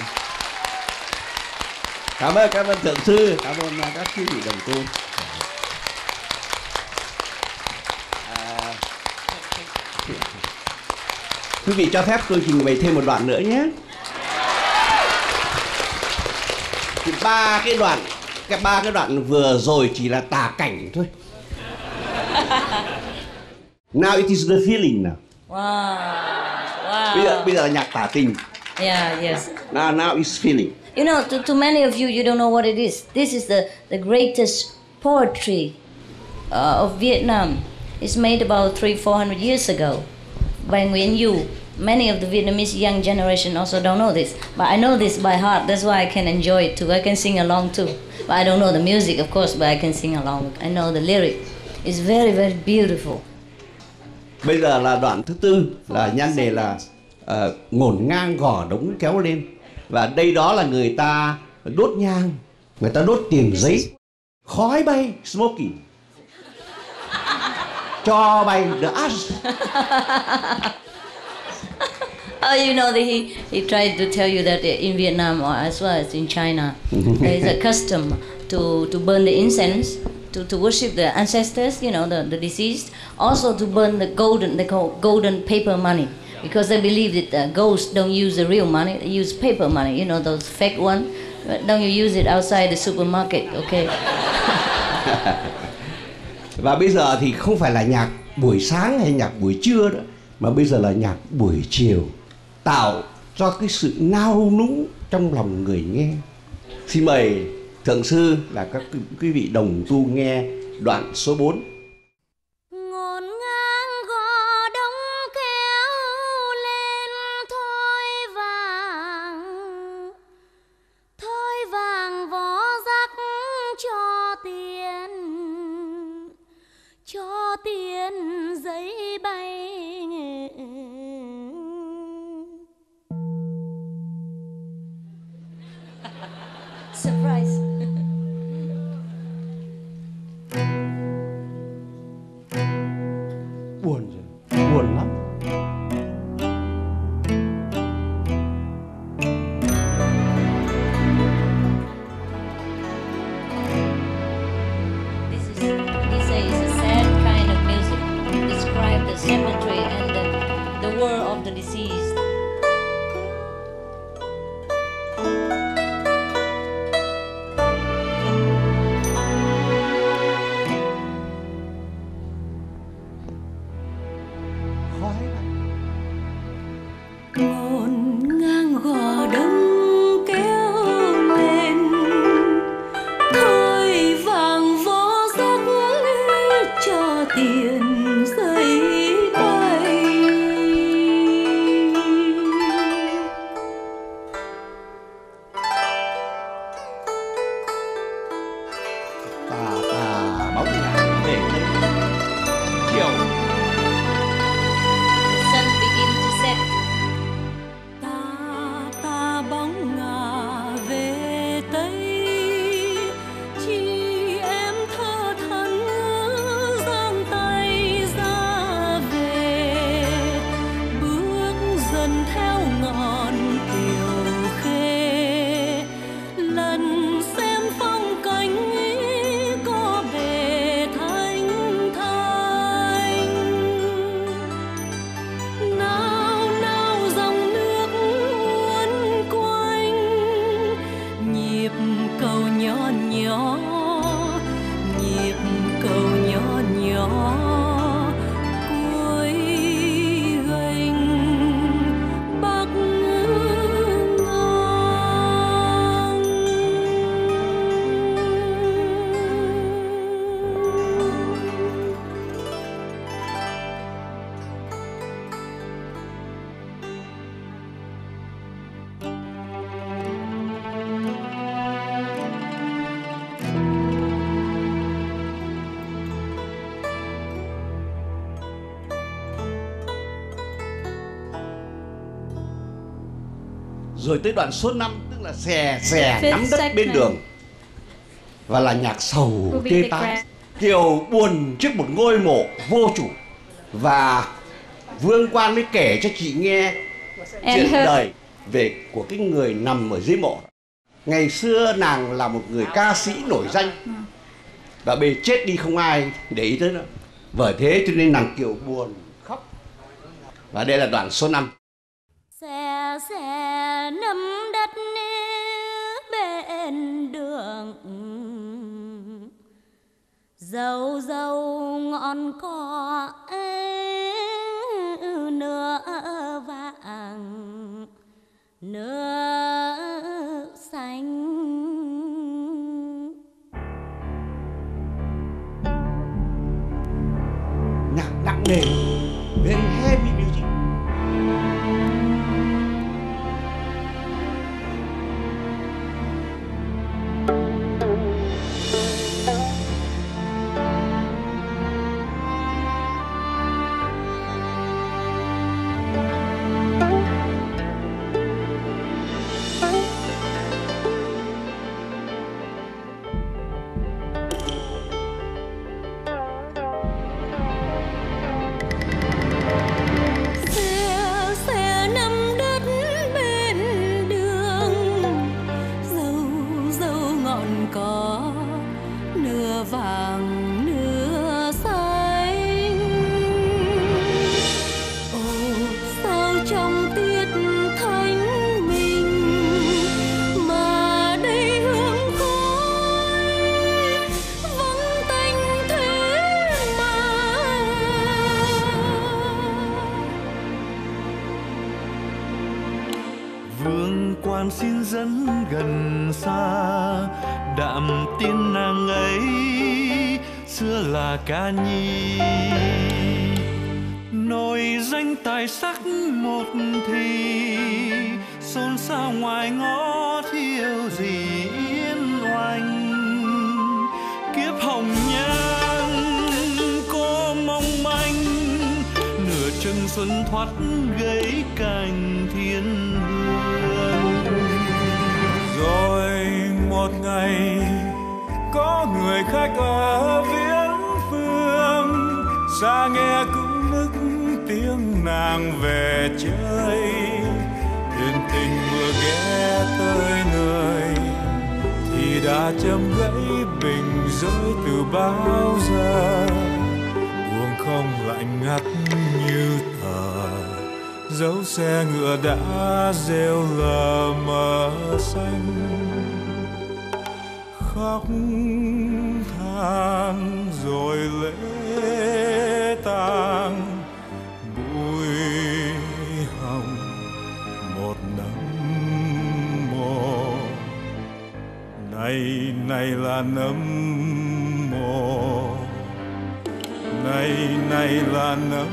Cảm ơn các ơn thượng sư, cảm ơn các quý vị đồng tu. À, quý vị cho phép tôi trình bày thêm một đoạn nữa nhé. Thì ba cái đoạn, cái ba cái đoạn vừa rồi chỉ là tả cảnh thôi. Now it is the feeling now. Wow. Wow. Bây giờ, bây giờ là nhạc tả tình. Yeah, yes. Now, now it's feeling. You know, to, to many of you, you don't know what it is. This is the, the greatest poetry uh, of Vietnam. It's made about three, four hundred years ago by Nguyen Du. Many of the Vietnamese young generation also don't know this, but I know this by heart. That's why I can enjoy it too. I can sing along too. But I don't know the music, of course, but I can sing along. I know the lyric. It's very, very beautiful. Bây giờ là đoạn thứ tư, là nhan đề là uh, ngổn ngang gò đống kéo lên. Và đây đó là người ta đốt nhang, người ta đốt tiền giấy, khói bay, smoky, cho bay, the ash. Oh, you know, that he, he tried to tell you that in Vietnam or as well as in China, there is a custom to, to burn the incense to, to worship the ancestors, you know, the, the deceased. Also to burn the golden, they call golden paper money, because they believe that uh, ghosts don't use the real money, they use paper money, you know, those fake one. Don't you use it outside the supermarket, okay? Và bây giờ thì không phải là nhạc buổi sáng hay nhạc buổi trưa nữa, mà bây giờ là nhạc buổi chiều, tạo cho cái sự nao núng trong lòng người nghe. Xin mời thượng sư là các quý vị đồng tu nghe đoạn số bốn. Ngổn ngang gò đông kéo lên thoi vàng, thoi vàng vó rắc cho tiền, cho tiền giấy bay. Surprise. Buồn rồi, buồn lắm. This is, he says, a sad kind of music. Describe the cemetery and the, the world of the deceased. Ngổn ngang gò đông kéo lên, thoi vàng vó rắc cho tiền giấy bay. Tà tà bóng ngàn về đây chiều. The sun begins to set. Ta ta bóng ngả về tây, chị em thơ thẫn giang tay ra về, bước dần theo ngọn kiều khê, lần xem phong cảnh có bề thanh thanh. Nao nao dòng nước uốn quanh, nhịp cầu nhỏ nhỏ, nhịp cầu nhỏ nhỏ, cuối gành bắc ngang. Rồi tới đoạn số năm, tức là xè xè Fifth nắm đất bên segment. đường, và là nhạc sầu Moving tê the tái. crowd. Kiều buồn trước một ngôi mộ vô chủ, và Vương Quan mới kể cho chị nghe And chuyện her- đời về của cái người nằm ở dưới mộ. Ngày xưa nàng là một người ca sĩ nổi danh, và bề chết đi không ai để ý tới nữa. Bởi thế cho nên nàng Kiều buồn khóc. Và đây là đoạn số năm. Xe xe nắm đất bên đường, dâu dâu ngọn cỏ nửa vàng nửa xanh. Nhạc nặng nề, very heavy music. gần xa, đạm tiếng nàng ấy xưa là ca nhi. Nổi danh tài sắc một thì, xôn xao ngoài ngõ thiếu gì yên oanh. Kiếp hồng nhan có mong manh, nửa chừng xuân thoát gãy cành thiên hương. Rồi một ngày có người khách ở viễn phương, xa nghe cũng nức tiếng nàng về chơi. Thuyền tình vừa ghé tới nơi thì đã châm gãy bình rơi từ bao giờ. Buông không lạnh ngắt như tờ, dấu xe ngựa đã rêu lờ mờ xanh. Khóc than rồi lễ tang, bụi hồng một nấm mồ. Này này là nấm mồ, này này là nấm.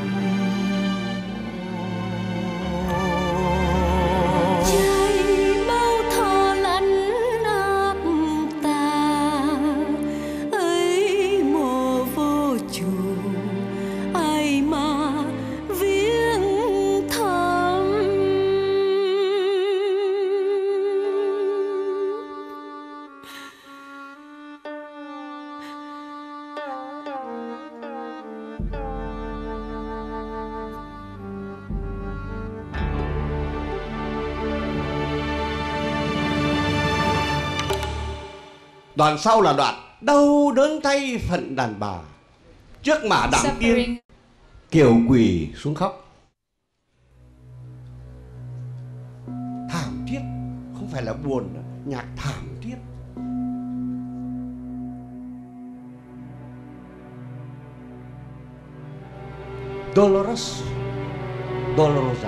Đoạn sau là đoạn đau đớn thay phận đàn bà, trước mả đạm tiên kiều quỳ xuống khóc. Thảm thiết, không phải là buồn, nhạc thảm thiết. Dolores, Dolorosa.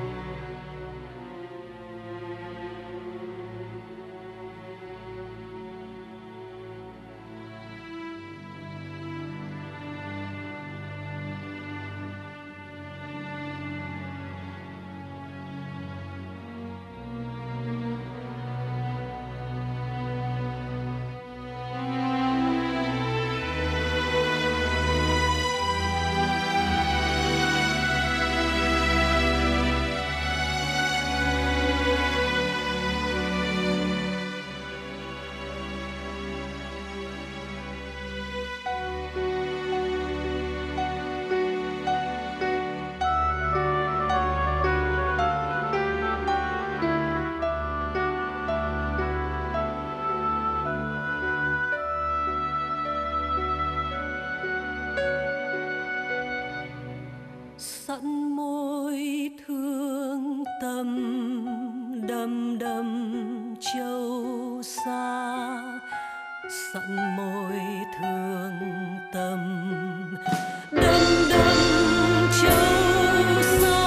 Sẵn môi thương tâm đầm đầm châu xa, sẵn môi thương tâm đầm đầm châu xa.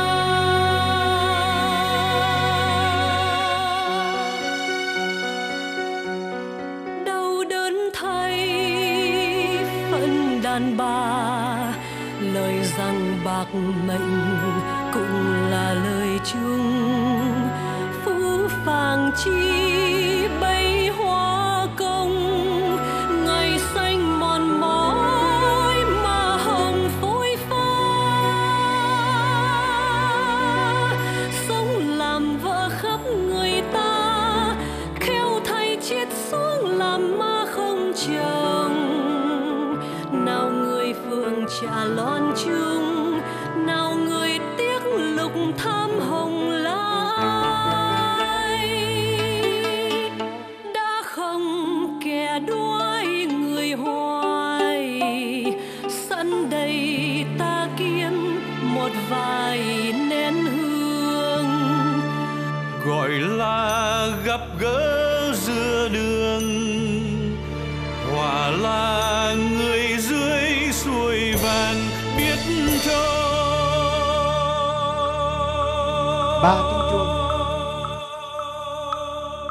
Đau đớn thay phận đàn bà, lời rằng bạc mệnh cũng là lời chung. Phũ phàng chi bấy hoa công, ngày xanh mòn mỏi mà hồng phôi pha. Sống làm vợ khắp người ta, khéo thay chết xuống làm ma không chồng. Nào người phượng trả lon chung, nào người tiếc lục tham hồng lai. Đã không kẻ đuối người hoài, sẵn đây ta kiếm một vài nén hương. Gọi là gặp gỡ giữa đường, hòa là người dưới suối vàng biết cho. Ba tiếng chuông.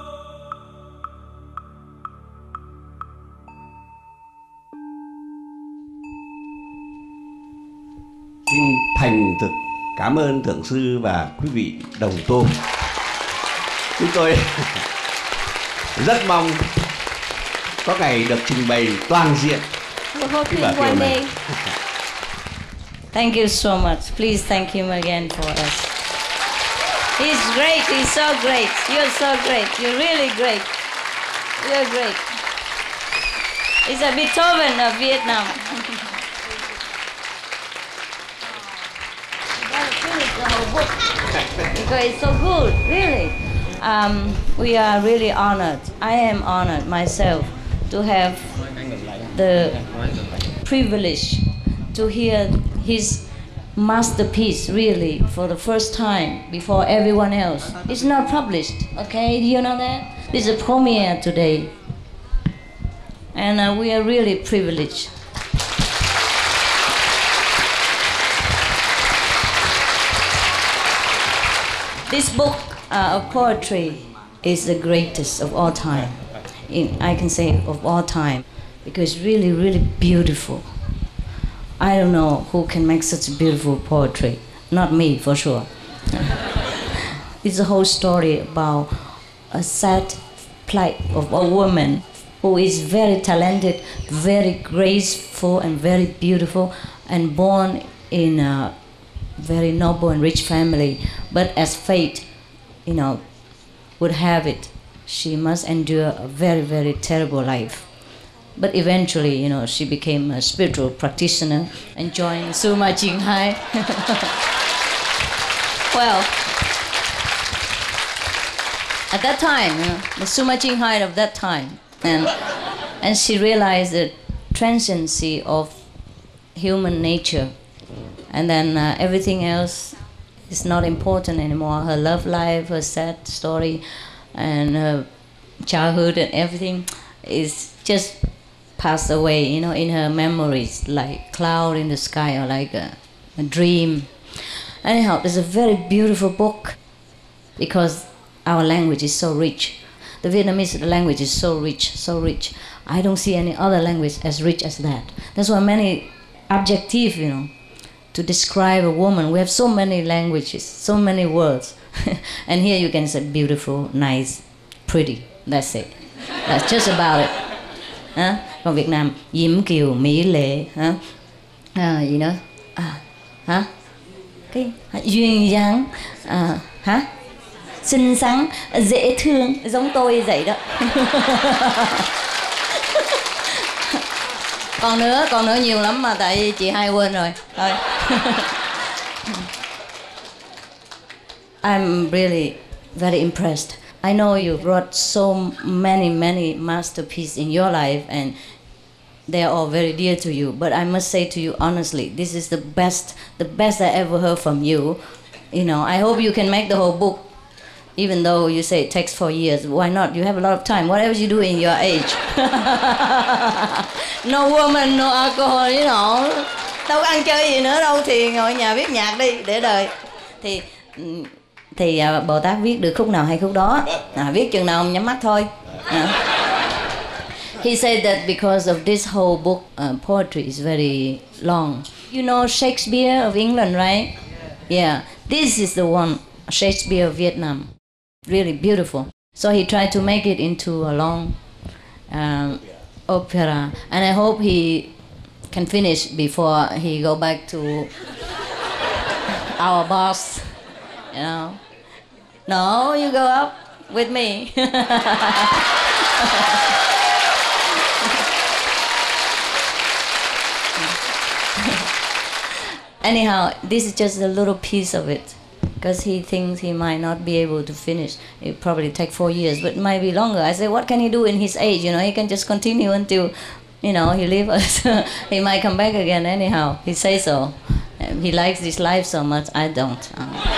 xin thành thực cảm ơn thượng sư và quý vị đồng tu. Chúng tôi rất mong có ngày được trình bày toàn diện cái vở kiều này. Thank you so much. Please thank him again for us. He's great. He's so great. You're so great. You're really great. You're great. He's a Beethoven of Vietnam. You gotta finish the whole book because it's so good, really. Um, we are really honored. I am honored myself to have the privilege to hear his masterpiece really for the first time before everyone else. It's not published, okay? Do you know that? This is a premiere today. And uh, we are really privileged. This book uh, of poetry is the greatest of all time. In, I can say of all time, because it's really, really beautiful. I don't know who can make such beautiful poetry. Not me, for sure. It's a whole story about a sad plight of a woman who is very talented, very graceful, and very beautiful, and born in a very noble and rich family. But as fate, you know, would have it, she must endure a very, very terrible life. But eventually, you know, she became a spiritual practitioner and joined Suma Ching Hai. Well, at that time, you know, the Suma Ching Hai of that time, and and she realized the transiency of human nature, and then uh, everything else is not important anymore. Her love life, her sad story, and her childhood and everything is just passed away, you know, in her memories, like cloud in the sky or like a, a dream. Anyhow, it's a very beautiful book because our language is so rich. The Vietnamese language is so rich, so rich. I don't see any other language as rich as that. That's why many adjectives, you know, to describe a woman. We have so many languages, so many words. And here you can say beautiful, nice, pretty. That's it. That's just about it. Huh? Còn Việt Nam, diễm kiều, mỹ lệ, hả? À, gì nữa? À, hả? Cái duyên dáng, à, hả? Xinh xắn, dễ thương, giống tôi vậy đó. Còn nữa, còn nữa nhiều lắm mà tại chị hai quên rồi. Thôi. I'm really very impressed. I know you wrote so many, many masterpieces in your life and they are all very dear to you. But I must say to you honestly, this is the best, the best I ever heard from you. You know, I hope you can make the whole book, even though you say it takes four years. Why not? You have a lot of time. Whatever you do in your age. No woman, no alcohol, you know. Đâu có ăn chơi gì nữa đâu, thì ngồi nhà viết nhạc đi, để đời. Thì... thì uh, Bồ Tát viết được khúc nào hay khúc đó, à, viết chừng nào nhắm mắt thôi. À. He said that because of this whole book, uh, poetry is very long. You know Shakespeare of England, right? Yeah, this is the one, Shakespeare of Vietnam. Really beautiful. So he tried to make it into a long um, opera, and I hope he can finish before he go back to our boss. You know. No, you go up with me. Anyhow, this is just a little piece of it, because he thinks he might not be able to finish. It probably take four years, but it might be longer. I say, what can he do in his age? You know, he can just continue until, you know, he leaves us. He might come back again anyhow. He says so. He likes this life so much. I don't.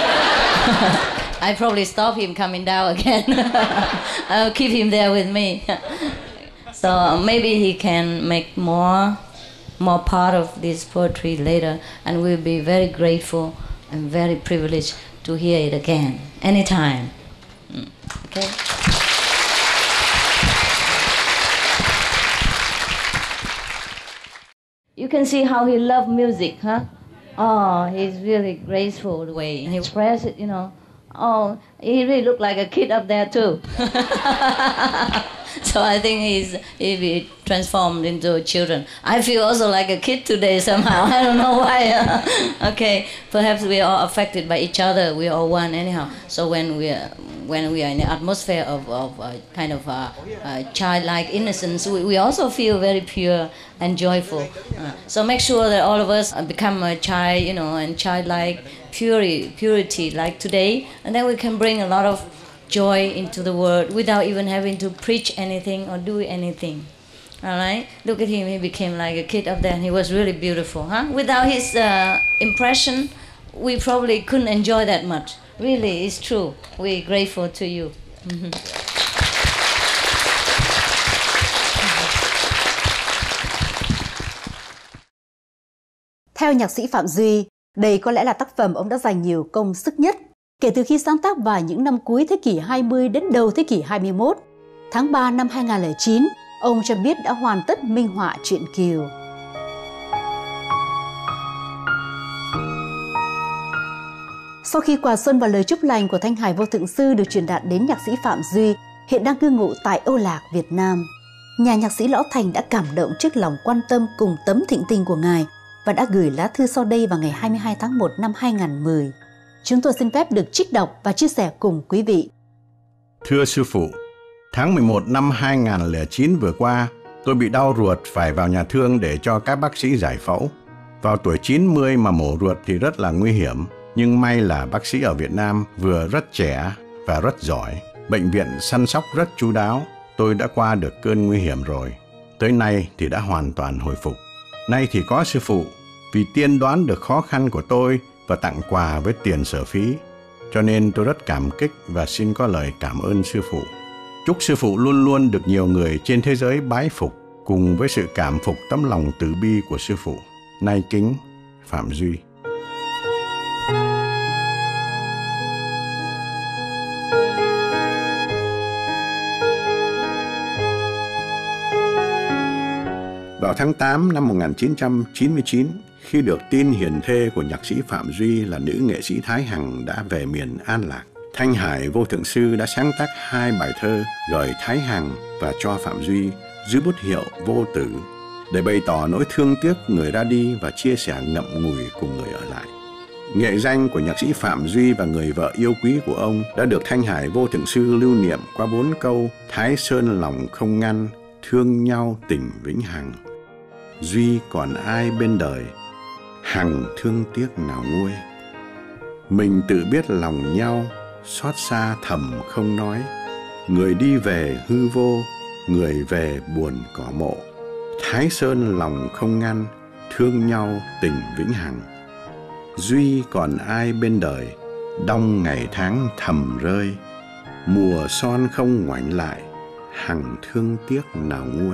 I probably stop him coming down again. I'll keep him there with me. So maybe he can make more, more part of this poetry later, and we'll be very grateful and very privileged to hear it again, anytime. Okay. You can see how he loved music, huh? Oh, he's really graceful the way he expresses it, you know. Oh, he really looked like a kid up there too. So I think he's he be transformed into children. I feel also like a kid today somehow. I don't know why. Okay, perhaps we are affected by each other. We are all one anyhow. So when we are when we are in the atmosphere of of uh, kind of uh, uh, childlike innocence, we, we also feel very pure and joyful. Uh, so make sure that all of us become a child, you know, and childlike purity, purity like today, and then we can bring a lot of joy into the world without even having to preach anything or do anything. All right, look at him, he became like a kid up there, and he was really beautiful, huh? Without his uh, impression, we probably couldn't enjoy that much. Really, it's true. We're grateful to you. Mm-hmm. Theo nhạc sĩ Phạm Duy, đây có lẽ là tác phẩm ông đã dành nhiều công sức nhất. Kể từ khi sáng tác vào những năm cuối thế kỷ hai mươi đến đầu thế kỷ hai mươi mốt, tháng ba năm hai nghìn không trăm lẻ chín, ông cho biết đã hoàn tất minh họa truyện Kiều. Sau khi quà xuân và lời chúc lành của Thanh Hải Vô Thượng Sư được truyền đạt đến nhạc sĩ Phạm Duy, hiện đang cư ngụ tại Âu Lạc, Việt Nam, nhà nhạc sĩ Lão Thành đã cảm động trước lòng quan tâm cùng tấm thịnh tình của Ngài và đã gửi lá thư sau đây vào ngày hai mươi hai tháng một năm hai nghìn không trăm mười. Chúng tôi xin phép được trích đọc và chia sẻ cùng quý vị. Thưa sư phụ, tháng mười một năm hai nghìn không trăm lẻ chín vừa qua, tôi bị đau ruột phải vào nhà thương để cho các bác sĩ giải phẫu. Vào tuổi chín mươi mà mổ ruột thì rất là nguy hiểm, nhưng may là bác sĩ ở Việt Nam vừa rất trẻ và rất giỏi. Bệnh viện săn sóc rất chu đáo, tôi đã qua được cơn nguy hiểm rồi. Tới nay thì đã hoàn toàn hồi phục. Nay thì có sư phụ, vì tiên đoán được khó khăn của tôi và tặng quà với tiền sở phí. Cho nên tôi rất cảm kích và xin có lời cảm ơn sư phụ. Chúc sư phụ luôn luôn được nhiều người trên thế giới bái phục, cùng với sự cảm phục tấm lòng từ bi của sư phụ. Nay kính, Phạm Duy. Vào tháng tám năm một nghìn chín trăm chín mươi chín, khi được tin hiền thê của nhạc sĩ Phạm Duy là nữ nghệ sĩ Thái Hằng đã về miền An Lạc, Thanh Hải Vô Thượng Sư đã sáng tác hai bài thơ gửi Thái Hằng và cho Phạm Duy dưới bút hiệu Vô Tử để bày tỏ nỗi thương tiếc người ra đi và chia sẻ ngậm ngùi cùng người ở lại. Nghệ danh của nhạc sĩ Phạm Duy và người vợ yêu quý của ông đã được Thanh Hải Vô Thượng Sư lưu niệm qua bốn câu: Thái Sơn lòng không ngăn, thương nhau tình vĩnh hằng. Duy còn ai bên đời, hằng thương tiếc nào nguôi. Mình tự biết lòng nhau, xót xa thầm không nói. Người đi về hư vô, người về buồn cỏ mộ. Thái Sơn lòng không ngăn, thương nhau tình vĩnh hằng. Duy còn ai bên đời, đong ngày tháng thầm rơi. Mùa son không ngoảnh lại, hằng thương tiếc nào nguôi.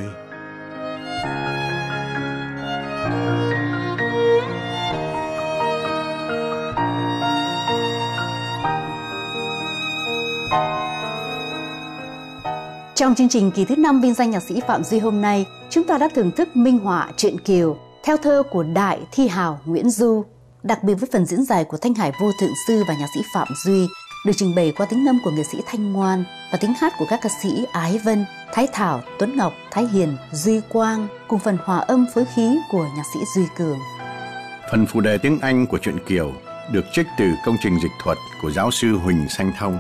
Trong chương trình kỳ thứ năm vinh danh nhạc sĩ Phạm Duy hôm nay, chúng ta đã thưởng thức minh họa truyện Kiều theo thơ của đại thi hào Nguyễn Du, đặc biệt với phần diễn giải của Thanh Hải Vô Thượng Sư và nhạc sĩ Phạm Duy, được trình bày qua tiếng ngâm của nghệ sĩ Thanh Ngoan và tiếng hát của các ca sĩ Ái Vân, Thái Thảo, Tuấn Ngọc, Thái Hiền, Duy Quang, cùng phần hòa âm phối khí của nhạc sĩ Duy Cường. Phần phụ đề tiếng Anh của truyện Kiều được trích từ công trình dịch thuật của giáo sư Huỳnh Sanh Thông.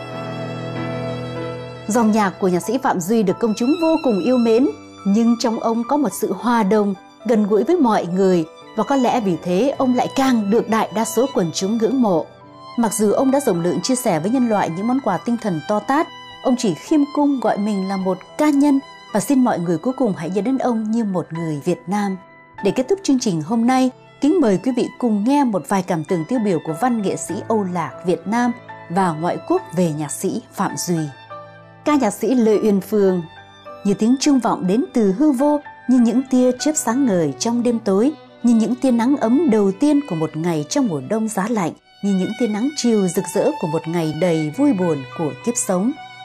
Dòng nhạc của nhạc sĩ Phạm Duy được công chúng vô cùng yêu mến, nhưng trong ông có một sự hòa đồng, gần gũi với mọi người, và có lẽ vì thế ông lại càng được đại đa số quần chúng ngưỡng mộ. Mặc dù ông đã rộng lượng chia sẻ với nhân loại những món quà tinh thần to tát, ông chỉ khiêm cung gọi mình là một ca nhân và xin mọi người cuối cùng hãy nhớ đến ông như một người Việt Nam. Để kết thúc chương trình hôm nay, kính mời quý vị cùng nghe một vài cảm tưởng tiêu biểu của văn nghệ sĩ Âu Lạc Việt Nam và ngoại quốc về nhạc sĩ Phạm Duy. Ca nhạc sĩ Lê Uyên Phương: như tiếng chuông vọng đến từ hư vô, như những tia chớp sáng ngời trong đêm tối, như những tia nắng ấm đầu tiên của một ngày trong mùa đông giá lạnh, như những tia nắng chiều rực rỡ của một ngày đầy vui buồn của kiếp sống.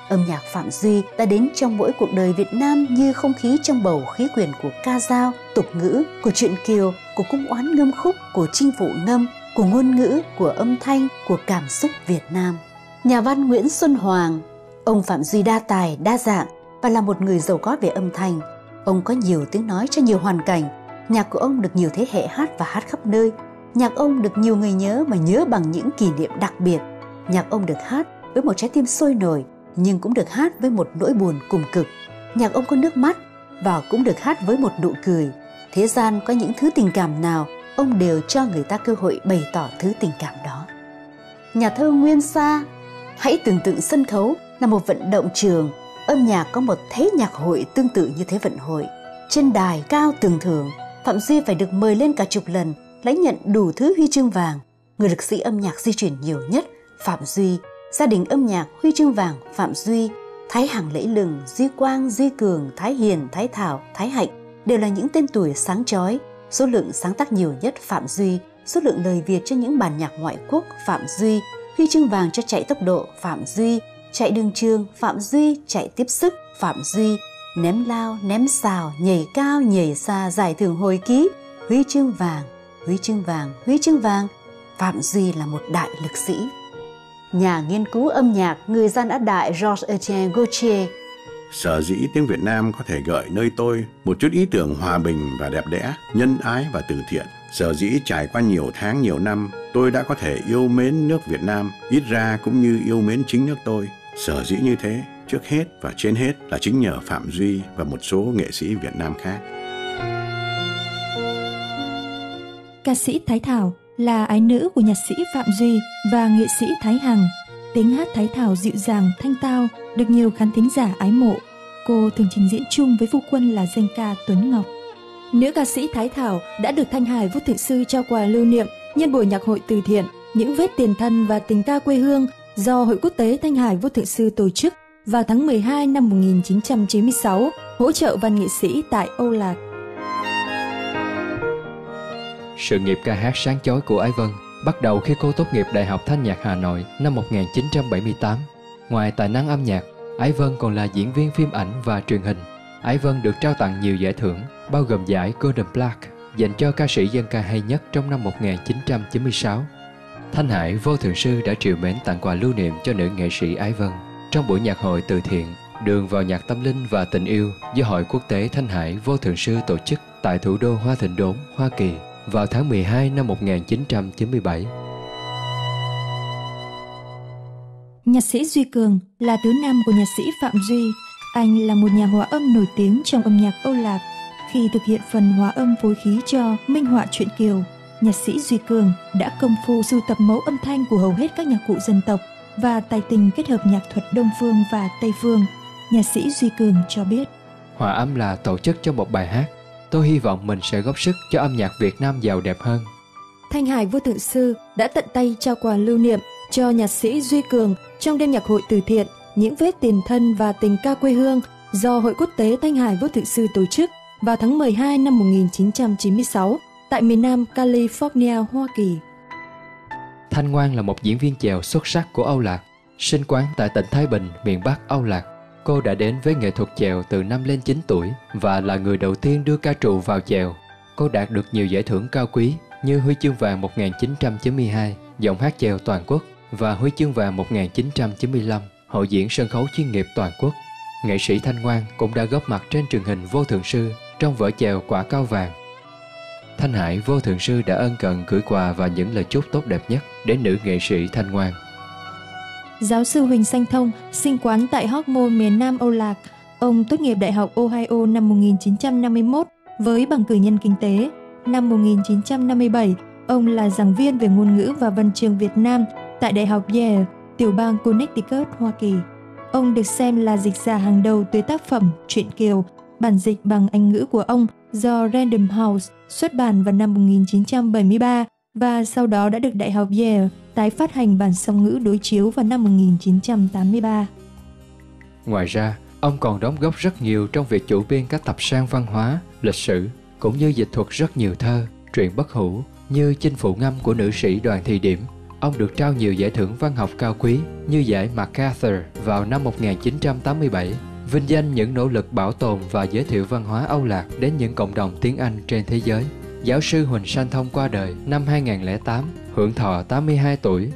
Âm nhạc Phạm Duy đã đến trong mỗi cuộc đời Việt Nam như không khí trong bầu khí quyển của ca dao, tục ngữ, của truyện kiều, của cung oán ngâm khúc, của chinh phụ ngâm, của ngôn ngữ, của âm thanh, của cảm xúc Việt Nam. Nhà văn Nguyễn Xuân Hoàng, ông Phạm Duy đa tài, đa dạng và là một người giàu có về âm thanh. Ông có nhiều tiếng nói cho nhiều hoàn cảnh. Nhạc của ông được nhiều thế hệ hát và hát khắp nơi. Nhạc ông được nhiều người nhớ mà nhớ bằng những kỷ niệm đặc biệt. Nhạc ông được hát với một trái tim sôi nổi, nhưng cũng được hát với một nỗi buồn cùng cực. Nhạc ông có nước mắt và cũng được hát với một nụ cười. Thế gian có những thứ tình cảm nào, ông đều cho người ta cơ hội bày tỏ thứ tình cảm đó. Nhà thơ Nguyên Sa, hãy tưởng tượng sân khấu là một vận động trường, âm nhạc có một thế nhạc hội tương tự như thế vận hội. Trên đài cao tường thưởng, Phạm Duy phải được mời lên cả chục lần, lãnh nhận đủ thứ huy chương vàng. Người lực sĩ âm nhạc di chuyển nhiều nhất, Phạm Duy. Gia đình âm nhạc huy chương vàng, Phạm Duy. Thái Hằng lẫy lừng, Duy Quang, Duy Cường, Thái Hiền, Thái Thảo, Thái Hạnh đều là những tên tuổi sáng chói. Số lượng sáng tác nhiều nhất, Phạm Duy. Số lượng lời Việt cho những bản nhạc ngoại quốc, Phạm Duy. Huy chương vàng cho chạy tốc độ, Phạm Duy. Chạy đường trường, Phạm Duy. Chạy tiếp sức, Phạm Duy. Ném lao, ném xào, nhảy cao, nhảy xa, giải thưởng hồi ký, huy chương vàng, huy chương vàng, huy chương vàng. Phạm Duy là một đại lực sĩ. Nhà nghiên cứu âm nhạc người gian Á Đại Georges-Étienne Gautier. Sở dĩ tiếng Việt Nam có thể gợi nơi tôi một chút ý tưởng hòa bình và đẹp đẽ, nhân ái và từ thiện. Sở dĩ trải qua nhiều tháng nhiều năm, tôi đã có thể yêu mến nước Việt Nam, ít ra cũng như yêu mến chính nước tôi. Sở dĩ như thế, trước hết và trên hết là chính nhờ Phạm Duy và một số nghệ sĩ Việt Nam khác. Ca sĩ Thái Thảo là ái nữ của nhạc sĩ Phạm Duy và nghệ sĩ Thái Hằng. Tiếng hát Thái Thảo dịu dàng, thanh tao, được nhiều khán thính giả ái mộ. Cô thường trình diễn chung với phu quân là danh ca Tuấn Ngọc. Nữ ca sĩ Thái Thảo đã được Thanh Hải Vô Thượng Sư trao quà lưu niệm nhân buổi nhạc hội từ thiện Những vết tiền thân và tình ca quê hương do Hội Quốc tế Thanh Hải Vô Thượng Sư tổ chức vào tháng mười hai năm một nghìn chín trăm chín mươi sáu, hỗ trợ văn nghệ sĩ tại Âu Lạc. Sự nghiệp ca hát sáng chói của Ái Vân bắt đầu khi cô tốt nghiệp Đại học Thanh nhạc Hà Nội năm một nghìn chín trăm bảy mươi tám. Ngoài tài năng âm nhạc, Ái Vân còn là diễn viên phim ảnh và truyền hình. Ái Vân được trao tặng nhiều giải thưởng, bao gồm giải Golden Plaque dành cho ca sĩ dân ca hay nhất trong năm một nghìn chín trăm chín mươi sáu. Thanh Hải Vô Thượng Sư đã trìu mến tặng quà lưu niệm cho nữ nghệ sĩ Ái Vân trong buổi nhạc hội từ thiện Đường vào nhạc tâm linh và tình yêu do Hội Quốc tế Thanh Hải Vô Thượng Sư tổ chức tại thủ đô Hoa Thịnh Đốn, Hoa Kỳ vào tháng mười hai năm một nghìn chín trăm chín mươi bảy. Nhạc sĩ Duy Cường là tứ nam của nhạc sĩ Phạm Duy. Anh là một nhà hòa âm nổi tiếng trong âm nhạc Âu Lạc. Khi thực hiện phần hòa âm phối khí cho Minh họa truyện Kiều, nhạc sĩ Duy Cường đã công phu sưu tập mẫu âm thanh của hầu hết các nhạc cụ dân tộc và tài tình kết hợp nhạc thuật Đông phương và Tây phương. Nhạc sĩ Duy Cường cho biết: Hòa âm là tổ chức cho một bài hát. Tôi hy vọng mình sẽ góp sức cho âm nhạc Việt Nam giàu đẹp hơn. Thanh Hải Vô Thượng Sư đã tận tay trao quà lưu niệm cho nhạc sĩ Duy Cường trong đêm nhạc hội từ thiện Những vết tiền thân và tình ca quê hương do Hội Quốc tế Thanh Hải Vô Thượng Sư tổ chức vào tháng mười hai năm một nghìn chín trăm chín mươi sáu tại miền Nam California, Hoa Kỳ. Thanh Ngoan là một diễn viên chèo xuất sắc của Âu Lạc. Sinh quán tại tỉnh Thái Bình, miền Bắc Âu Lạc. Cô đã đến với nghệ thuật chèo từ năm lên chín tuổi và là người đầu tiên đưa ca trù vào chèo. Cô đạt được nhiều giải thưởng cao quý như huy chương vàng một nghìn chín trăm chín mươi hai, giọng hát chèo toàn quốc và huy chương vàng một nghìn chín trăm chín mươi lăm, hội diễn sân khấu chuyên nghiệp toàn quốc. Nghệ sĩ Thanh Ngoan cũng đã góp mặt trên truyền hình Vô Thượng Sư trong vở chèo Quả Cao Vàng. Thanh Hải Vô Thượng Sư đã ân cần gửi quà và những lời chúc tốt đẹp nhất đến nữ nghệ sĩ Thanh Ngoan. Giáo sư Huỳnh Sanh Thông sinh quán tại Hóc Môn, miền Nam Âu Lạc. Ông tốt nghiệp Đại học Ohio năm một nghìn chín trăm năm mươi mốt với bằng cử nhân kinh tế. Năm một nghìn chín trăm năm mươi bảy, ông là giảng viên về ngôn ngữ và văn chương Việt Nam tại Đại học Yale, tiểu bang Connecticut, Hoa Kỳ. Ông được xem là dịch giả hàng đầu tới tác phẩm Truyện Kiều, bản dịch bằng Anh ngữ của ông do Random House xuất bản vào năm một nghìn chín trăm bảy mươi ba và sau đó đã được Đại học Yale tái phát hành bản song ngữ đối chiếu vào năm một nghìn chín trăm tám mươi ba. Ngoài ra, ông còn đóng góp rất nhiều trong việc chủ biên các tập san văn hóa, lịch sử, cũng như dịch thuật rất nhiều thơ, truyện bất hủ như Chinh Phụ Ngâm của nữ sĩ Đoàn Thị Điểm, ông được trao nhiều giải thưởng văn học cao quý như giải MacArthur vào năm một nghìn chín trăm tám mươi bảy, vinh danh những nỗ lực bảo tồn và giới thiệu văn hóa Âu Lạc đến những cộng đồng tiếng Anh trên thế giới. Giáo sư Huỳnh Sanh Thông qua đời năm hai nghìn không trăm lẻ tám, hưởng thọ tám mươi hai tuổi.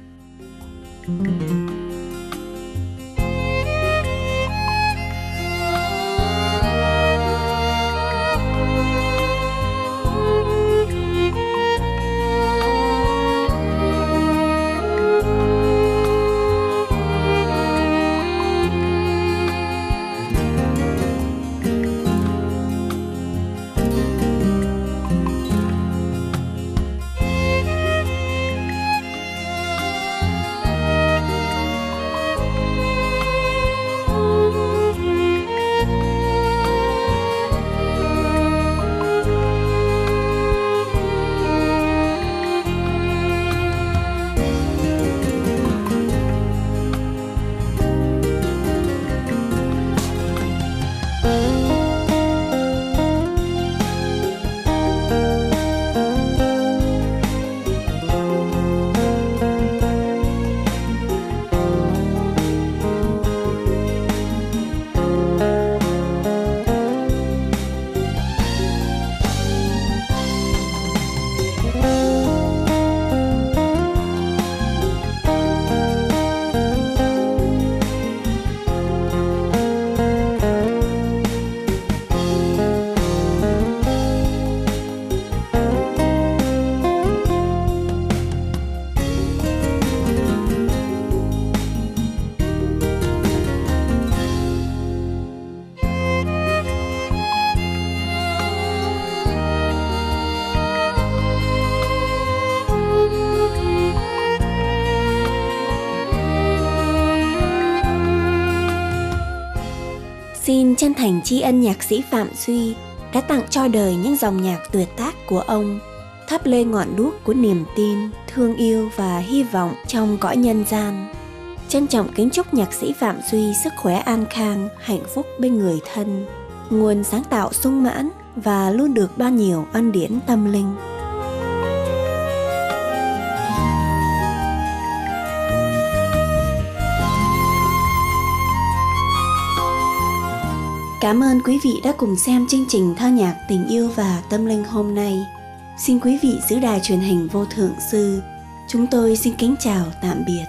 Xin chân thành tri ân nhạc sĩ Phạm Duy đã tặng cho đời những dòng nhạc tuyệt tác của ông, thắp lên ngọn đuốc của niềm tin, thương yêu và hy vọng trong cõi nhân gian. Trân trọng kính chúc nhạc sĩ Phạm Duy sức khỏe an khang, hạnh phúc bên người thân, nguồn sáng tạo sung mãn và luôn được ban nhiều ân điển tâm linh. Cảm ơn quý vị đã cùng xem chương trình Thơ nhạc tình yêu và tâm linh hôm nay. Xin quý vị giữ đài truyền hình Vô Thượng Sư. Chúng tôi xin kính chào tạm biệt.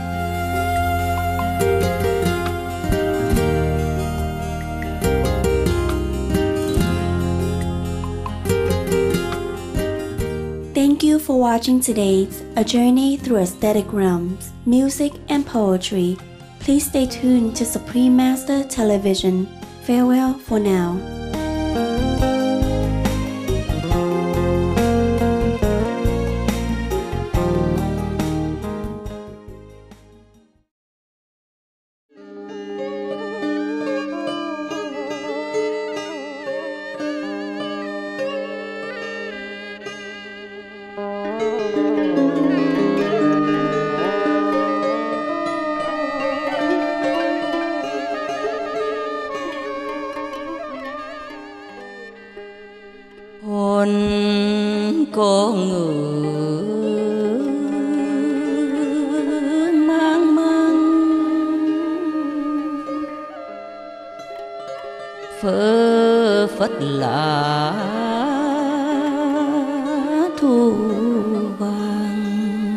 Thank you for watching today's A Journey Through Aesthetic Realms, Music and Poetry. Please stay tuned to Supreme Master Television. Farewell for now. Hồn cô ngự mang mang phơ phất lá thu vàng.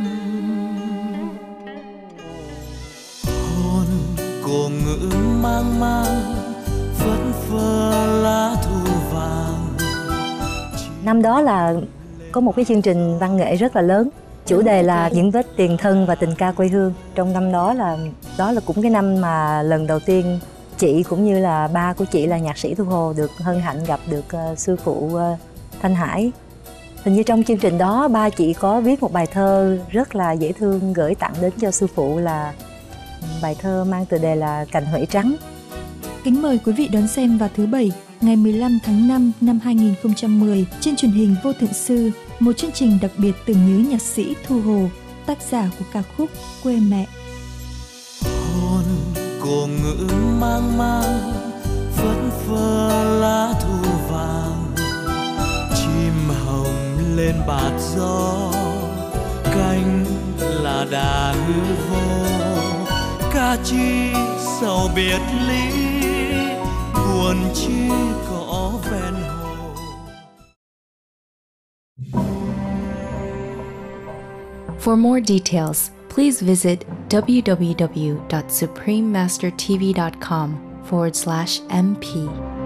Hồn cô ngự mang mang phất phơ lá thu vàng. Năm đó là có một cái chương trình văn nghệ rất là lớn, chủ đề là những vết tiền thân và tình ca quê hương. Trong năm đó là đó là cũng cái năm mà lần đầu tiên chị cũng như là ba của chị là nhạc sĩ Thu Hồ được hân hạnh gặp được uh, sư phụ uh, Thanh Hải. Hình như trong chương trình đó ba chị có viết một bài thơ rất là dễ thương gửi tặng đến cho sư phụ, là bài thơ mang tựa đề là Cành Huệ Trắng. Kính mời quý vị đón xem vào thứ Bảy ngày mười lăm tháng năm năm hai nghìn không trăm mười trên truyền hình Vô Thượng Sư, một chương trình đặc biệt tưởng nhớ nhạc sĩ Thu Hồ, tác giả của ca khúc Quê Mẹ. Hồn cô ngữ mang mang phất phơ lá thu vàng, chim hồng lên bạt gió, cánh đã hư vô, ca chi sầu biệt ly, buồn chi có ven hồ. For more details, please visit w w w dot supreme master t v dot com forward slash m p.